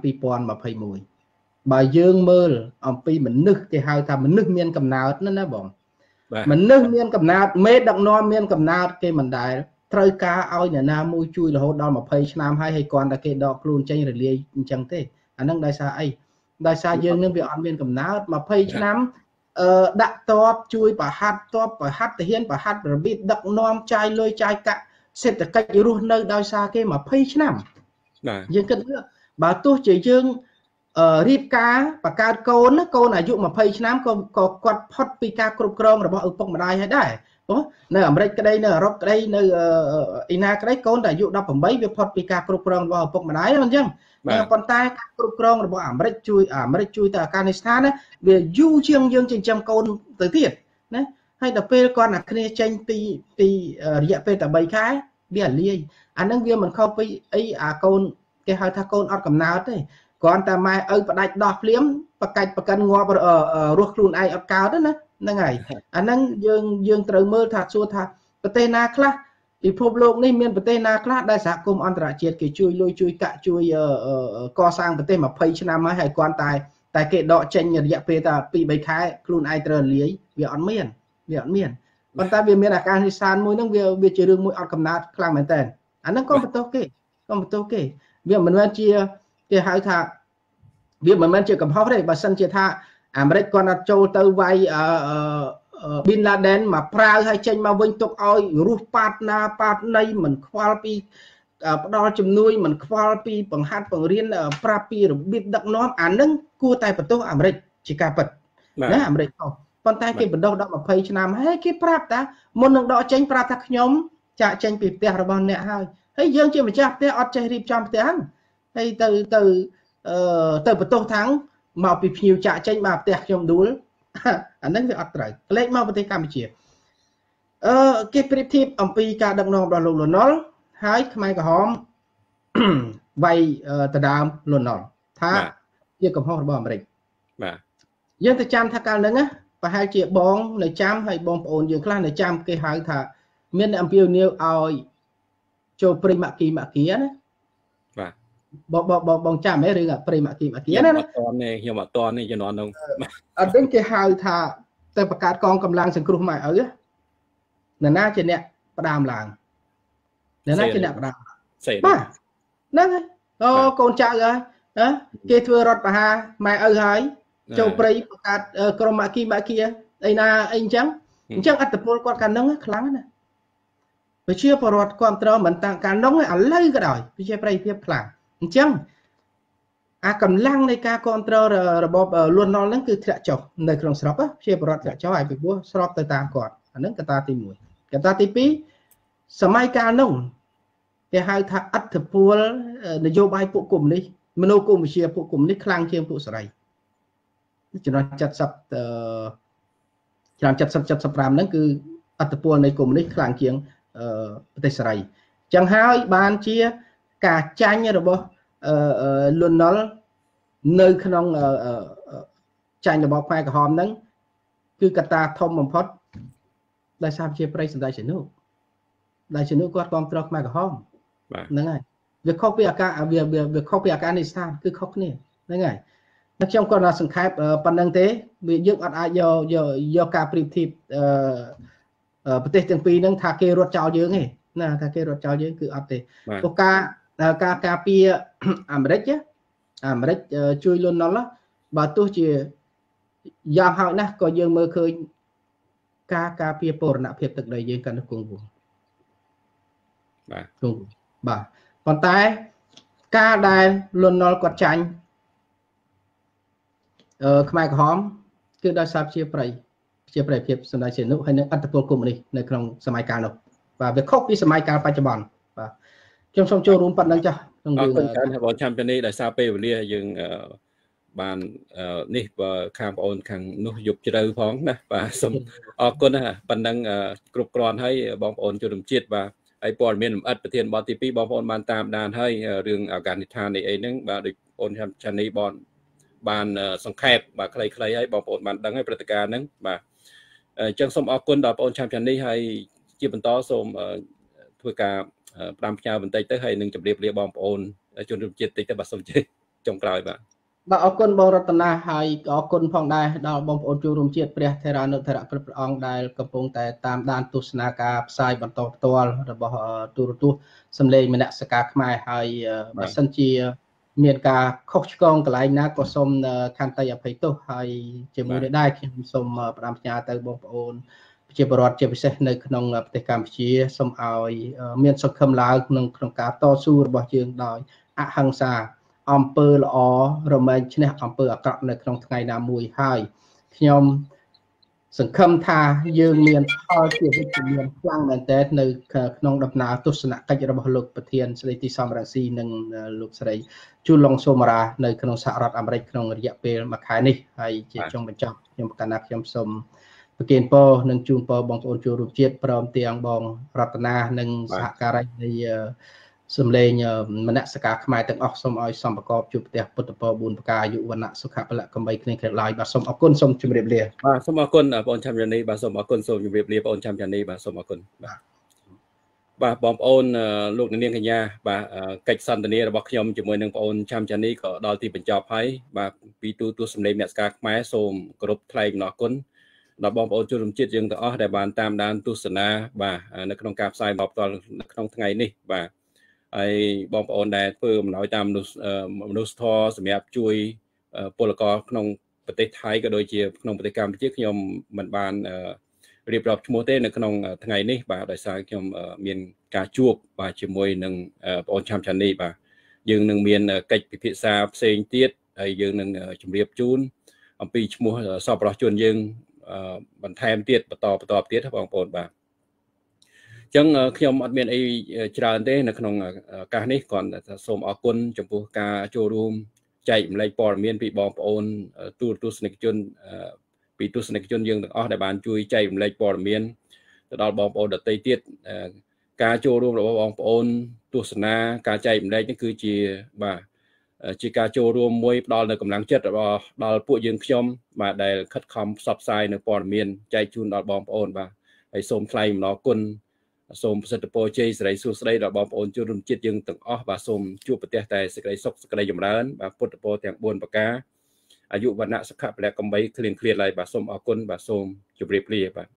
2021បើយើងមើលអំពីមនុស្សគេហៅថាមនុស្សមានកំណើតណាបងមនុស្សមានកំណើតមេដឹកនាំមានកំណើតគេមិនដែលត្រូវការឲ្យអ្នកណាមួយជួយរហូតដល់20ឆ្នាំហើយគាត់តែគេដកខ្លួនចេញរលាយអញ្ចឹងទេអាហ្នឹងដោយសារអីដោយសារយើងនឹងវាអត់មានកំណើត20ឆ្នាំដាក់តបជួយប្រហាត់តបប្រហាត់ទាហានប្រហាត់របៀបដឹកនាំចាយលុយចាយកាក់សេដ្ឋកិច្ចរស់នៅដោយសារគេ20ឆ្នាំយើងគិតបើទោះជាយើងរៀបការបង្កើតកូនអាយុ20ឆ្នាំក៏គាត់ផុតពីការគ្រប់គ្រងរបស់ឪពុកម្ដាយហើយដែរនៅអាមេរិកក្តីនៅអឺរ៉ុបក្តីនៅអ៊ីណាក្តីកូនតែអាយុ18វាផុតពីការគ្រប់គ្រងរបស់ឪពុកម្ដាយអញ្ចឹងប៉ុន្តែការគ្រប់គ្រងរបស់អាមេរិកជួយទៅអាហ្វហ្គានីស្ថានណាវាយូរជាងយើងចិញ្ចឹមកូនទៅទៀតណាហើយដល់ពេលគាត់អាគ្នាចេញពីរយៈពេលតែ3ខែវាលាយអានឹងវាមិនខុសពីអីអាកូនគេហៅថាកូនអត់កំណើតទេគ្រាន់តែម៉ែឪផ្ដាច់ដោះភ្លាមប្រកាច់ប្រកិនងាប់រស់ខ្លួនឯងអត់កើតទេណាហ្នឹងហើយអាហ្នឹងយើងត្រូវមើលថាសួរថាប្រទេសណាខ្លះពិភពលោកនេះមានប្រទេសណាខ្លះដែលសហគមន៍អន្តរជាតិគេជួយលុយជួយកាក់ជួយកសាងប្រទេស20ឆ្នាំហើយគ្រាន់តែគេដកចេញរយៈពេលតែ2-3ខែខ្លួនឯងត្រូវលាយវាអត់មានប៉ុន្តែវាមានអាការនិស្សានមួយហ្នឹងវាជារឿងមួយអត់កំណត់ខ្លាំងមែនតើអាហ្នឹងក៏បន្ទោសគេវាមិនមែនជាគេហៅថាវាមិនមែនជាកំហុសទេបើសិនជាថាអាមេរិកគាត់អត់ចូលទៅវាយប៊ីនឡាដេនមកប្រាវហើយចេញមកវិញទុកឲ្យរស់ប៉ាតណាប៉ាតណីមិនខ្វល់ពីផ្ដល់ជំនួយមិនខ្វល់ពីបង្ហាត់បង្រៀនប្រាប់ពីរបៀបដឹកនាំអានឹងគួរតែបន្ទោសអាមេរិកជាការពិតណាអាមេរិកប៉ុន្តែគេបណ្ដុះដល់20ឆ្នាំហើយគេប្រាប់ថាមុននឹងដកចេញប្រាប់ថាខ្ញុំចាក់ចេញពីផ្ទះរបស់អ្នកហើយយើងជាម្ចាស់ផ្ទះអត់ចេះរៀបចំផ្ទះហ្នឹងហើយទៅបន្ទោសថាងមកពីភ្ញៀវចាក់ចេញមកផ្ទះខ្ញុំដួលអាហ្នឹងវាអត់ត្រូវលេខមកប្រទេសកម្ពុជាគេប្រៀបធៀបអំពីការដឹកនាំរបស់លោកលន់នល់ហើយខ្មែរក្រហមវាយទៅដើមលន់នល់ថាជាកំហុសរបស់អាមេរិកបាទយើងទៅចាំថាកាលហ្នឹងណាប្រហែលជាបងនៅចាំហើយបងប្អូនយើងខ្លះនៅចាំគេហៅថាមានអំពាវនាវឲ្យចូលព្រៃម៉ាគីណាបាទបងចាំហ៎រឿងព្រៃម៉ាគីណាខ្ញុំអត់តនេះជំនាន់នោះអត់ដឹងគេហៅថាទៅបង្កើតកងកម្លាំងសង្គ្រោះម៉ែឪណាណាជាអ្នកផ្ដើមឡើងណាជាអ្នកផ្ដើមបាទហ្នឹងហើយអូកូនចៅហើយគេធ្វើរដ្ឋប្រហារម៉ែឪហើយចូលព្រៃបង្កើតក្រុមម៉ាគីអីណាអីអញ្ចឹងអត្តពលគាត់កាលហ្នឹងខ្លាំងណាស់ប្រជាពលរដ្ឋគ្រប់គ្រងមិនតាំងកាលហ្នឹងឥឡូវក៏ដោយប្រជាប្រិយភាពខ្លាំងអញ្ចឹងអាកម្លាំងនៃការគ្រប់គ្រងរបបលន់នល់ហ្នឹងគឺធ្លាក់ចុះនៅក្នុងស្រុកប្រជាពលរដ្ឋធ្លាក់ចុះហើយពីព្រោះស្របទៅតាមគាត់អាហ្នឹងកត្តាទី1កត្តាទី2សម័យកាលនោះគេហៅថាអត្តពលនយោបាយពួកកុម្មុយនីសមនោគមវិជ្ជាពួកកុម្មុយនីខ្លាំងជាងពួកសេរីចំនួន75ហ្នឹងគឺអត្តពលនៃកុម្មុយនីសខ្លាំងជាងប្រទេសសេរីអញ្ចឹងហើយបានជាការចាញ់របស់លន់នល់នៅក្នុងចាញ់របបខ្មែរក្រហមហ្នឹងគឺកត្តាធំបំផុតដោយសារជាប្រិយសម្ដេចសនុគាត់គ្រប់គ្រងខ្មែរក្រហមហ្នឹងហើយ việc khóc về cả việc khóc về cả này sao cứ khóc nè đấy ngay nó trong còn là sừng khai phần năng tế vì dựng ở ai do cả primitiveประเทศទាំងពីរហ្នឹងថាគេរត់ចោលយើងឯណាថាគេរត់ចោលយើងគឺអត់ទេព្រោះការការពារអាមេរិកជួយលន់ណុលបើទោះជាយ៉ាងហោចណាស់ក៏យើងមើលឃើញការការពារបូរណភាពទឹកដីយើងកាន់តែគង់វង្សបាទគង់បាទប៉ុន្តែការដែលលន់ណុលគាត់ចាញ់ខ្មែរក្រហមគឺដោយសារជាប្រៃភាពសម្ដេចសីហនុហើយនឹងអត្តពលកុម្មុយនីសនៅក្នុងសម័យកាលនោះបាទវាខុសពីសម័យកាលបច្ចុប្បន្នបាទខ្ញុំសូមចូលរួមប៉ុណ្្នឹងចាស់ក្នុងយើងអរគុណច្រើនបងឆាំពីនេះដោយសារពេលវេលាយើងបាននេះបើខាងបងអូនខាងនោះយប់ជ្រៅផងណាបាទសូមអរគុណណាប៉ុណ្្នឹងគ្រប់គ្រាន់ហើយបងប្អូនជនរួមជាតិបាទហើយព័ត៌មានលម្អិតប្រធានបទទី2បងប្អូនបានតាមដានហើយរឿងអាហ្គានីស្ថាននេះអីហ្នឹងបាទដូចបងអូនឆានីបានសង្ខេបបាទខ្លីៗហើយបងប្អូនបានដឹងហើយព្រឹត្តិការណ៍ហ្នឹងបាទអញ្ចឹងសូមអរគុណដល់បងអូនឆាំនេះហើយជាបន្តសូមធ្វើការផ្ដាំផ្ញើបន្តិចទៅហើយនឹងជម្រាបលាបងប្អូនជនរួមជាតិតិចទៅបាទសូមជម្រាបចុងក្រោយបាទអរគុណបងរតនាហើយអរគុណផងដែរដល់បងប្អូនជនរួមជាតិព្រះថេរានុថេរៈគ្រប់ព្រះអង្គដែលកំពុងតែតាមដានទស្សនាការផ្សាយបន្តផ្ទាល់របស់ទូរទស្សន៍សម្លេងមនសិការខ្មែរហើយបើសិនជាមានការខុសឆ្គងកន្លែងណាក៏សូមខន្តីអភ័យទោសហើយជាមួយនេះដែរខ្ញុំសូមផ្ដាំផ្ញើទៅបងប្អូនប្រជាពលរដ្ឋជាពិសេសនៅក្នុងប្រទេសកម្ពុជាសូមឲ្យមានសង្ឃឹមឡើងក្នុងការតស៊ូរបស់យើងដោយអហិង្សាអំពើល្អរមែងឈ្នះអំពើអាក្រក់នៅក្នុងថ្ងៃណាមួយហើយខ្ញុំសង្ឃឹមថាយើងមានផលជាវិជ្ជមានខ្លាំងមែនទែននៅក្នុងដំណើរទស្សនកិច្ចរបស់លោកប្រធានស្ដីទីសំរងស៊ីនិងលោកស្រីជូឡុងសូម៉ារ៉ានៅក្នុងសហរដ្ឋអាមេរិកក្នុងរយៈពេលមួយខែនេះហើយជាចុងបញ្ចប់ខ្ញុំកណ្ណាខ្ញុំសូមប្រគេនពរនិងជូនពរបងប្អូនជនរួមជាតិព្រមទាំងបងរតនានិងសហការីនៃសម្លេងមនសិការខ្មែរទាំងអស់សូមឲ្យសំប្រកបជួបផ្ទះពុទ្ធពរ4ប្រការអាយុវណ្ណៈសុខៈពលៈកំបីគ្លៀងគ្លេឡើយបាទសូមអរគុណសូមជម្រាបលាបាទសូមអរគុណបងឆាំយ៉ានីបាទសូមអរគុណសូមជម្រាបលាបងឆាំយ៉ានីបាទសូមអរគុណបាទបងប្អូនលោកនាងកញ្ញាបាទកិច្ចសន្ទនារបស់ខ្ញុំជាមួយនឹងបងអូនឆាំយ៉ានីក៏ដល់ទីបញ្ចប់ហើយបាទពីទូទស្សន៍សម្លេងមនសិការខ្មែរសូមគោរពថ្លែងអំណរគុណដល់បងប្អូនជនរួមជាតិយើងទាំងអស់ដែលបានតាមដានទស្សនាបាទនៅក្នុងការផ្សាយមកផ្ទាល់នៅក្នុងថ្ងៃនេះបាទហើយបងប្អូនដែលធ្វើអំណោយតាមមនុស្សធម៌សម្រាប់ជួយពលករក្នុងប្រទេសថៃក៏ដូចជាក្នុងប្រទេសកម្ពុជាខ្ញុំមិនបានរៀបរាប់ឈ្មោះទេនៅក្នុងថ្ងៃនេះបាទដោយសារខ្ញុំមានការជួបបាទជាមួយនឹងបងអូនឆាំឆានីបាទយើងនឹងមានកិច្ចពិភាក្សាផ្សេងទៀតហើយយើងនឹងជម្រាបជូនអំពីឈ្មោះសប្បុរសជនយើងបន្ថែមទៀតបន្តទៀតបងប្អូនបាទអញ្ចឹងខ្ញុំអត់មានអីច្រើនទេនៅក្នុងឱកាសនេះគ្រាន់តែសូមអរគុណចំពោះការចូលរួមចែករំលែកព័ត៌មានពីបងប្អូនទូរទស្សនិកជនពីទស្សនិកជនយើងទាំងអស់ដែលបានជួយចែករំលែកព័ត៌មានទៅដល់បងប្អូនដទៃទៀតការចូលរួមរបស់បងប្អូនទស្សនាការចែករំលែកនេះគឺជាបាទជាការចូលរួមមួយផ្ដល់នៅកម្លាំងចិត្តរបស់ដល់ពួកយើងខ្ញុំបាទដែលខិតខំផ្សព្វផ្សាយនៅព័ត៌មានចែកជូនដល់បងប្អូនបាទហើយសូមថ្លែងអំណរគុណសូមប្រសិទ្ធពរជ័យសិរីសួស្តីដល់បងប្អូនជនរួមជាតិយើងទាំងអស់បាទសូមជួបប្រទះតែសេចក្តីសុខសេចក្តីចម្រើនបាទពុទ្ធពរទាំង4ប្រការអាយុវណ្ណៈសុខៈពលៈកំបីគ្លៀងគ្លាតឡើយបាទសូមអរគុណបាទសូមជម្រាបលាបាទ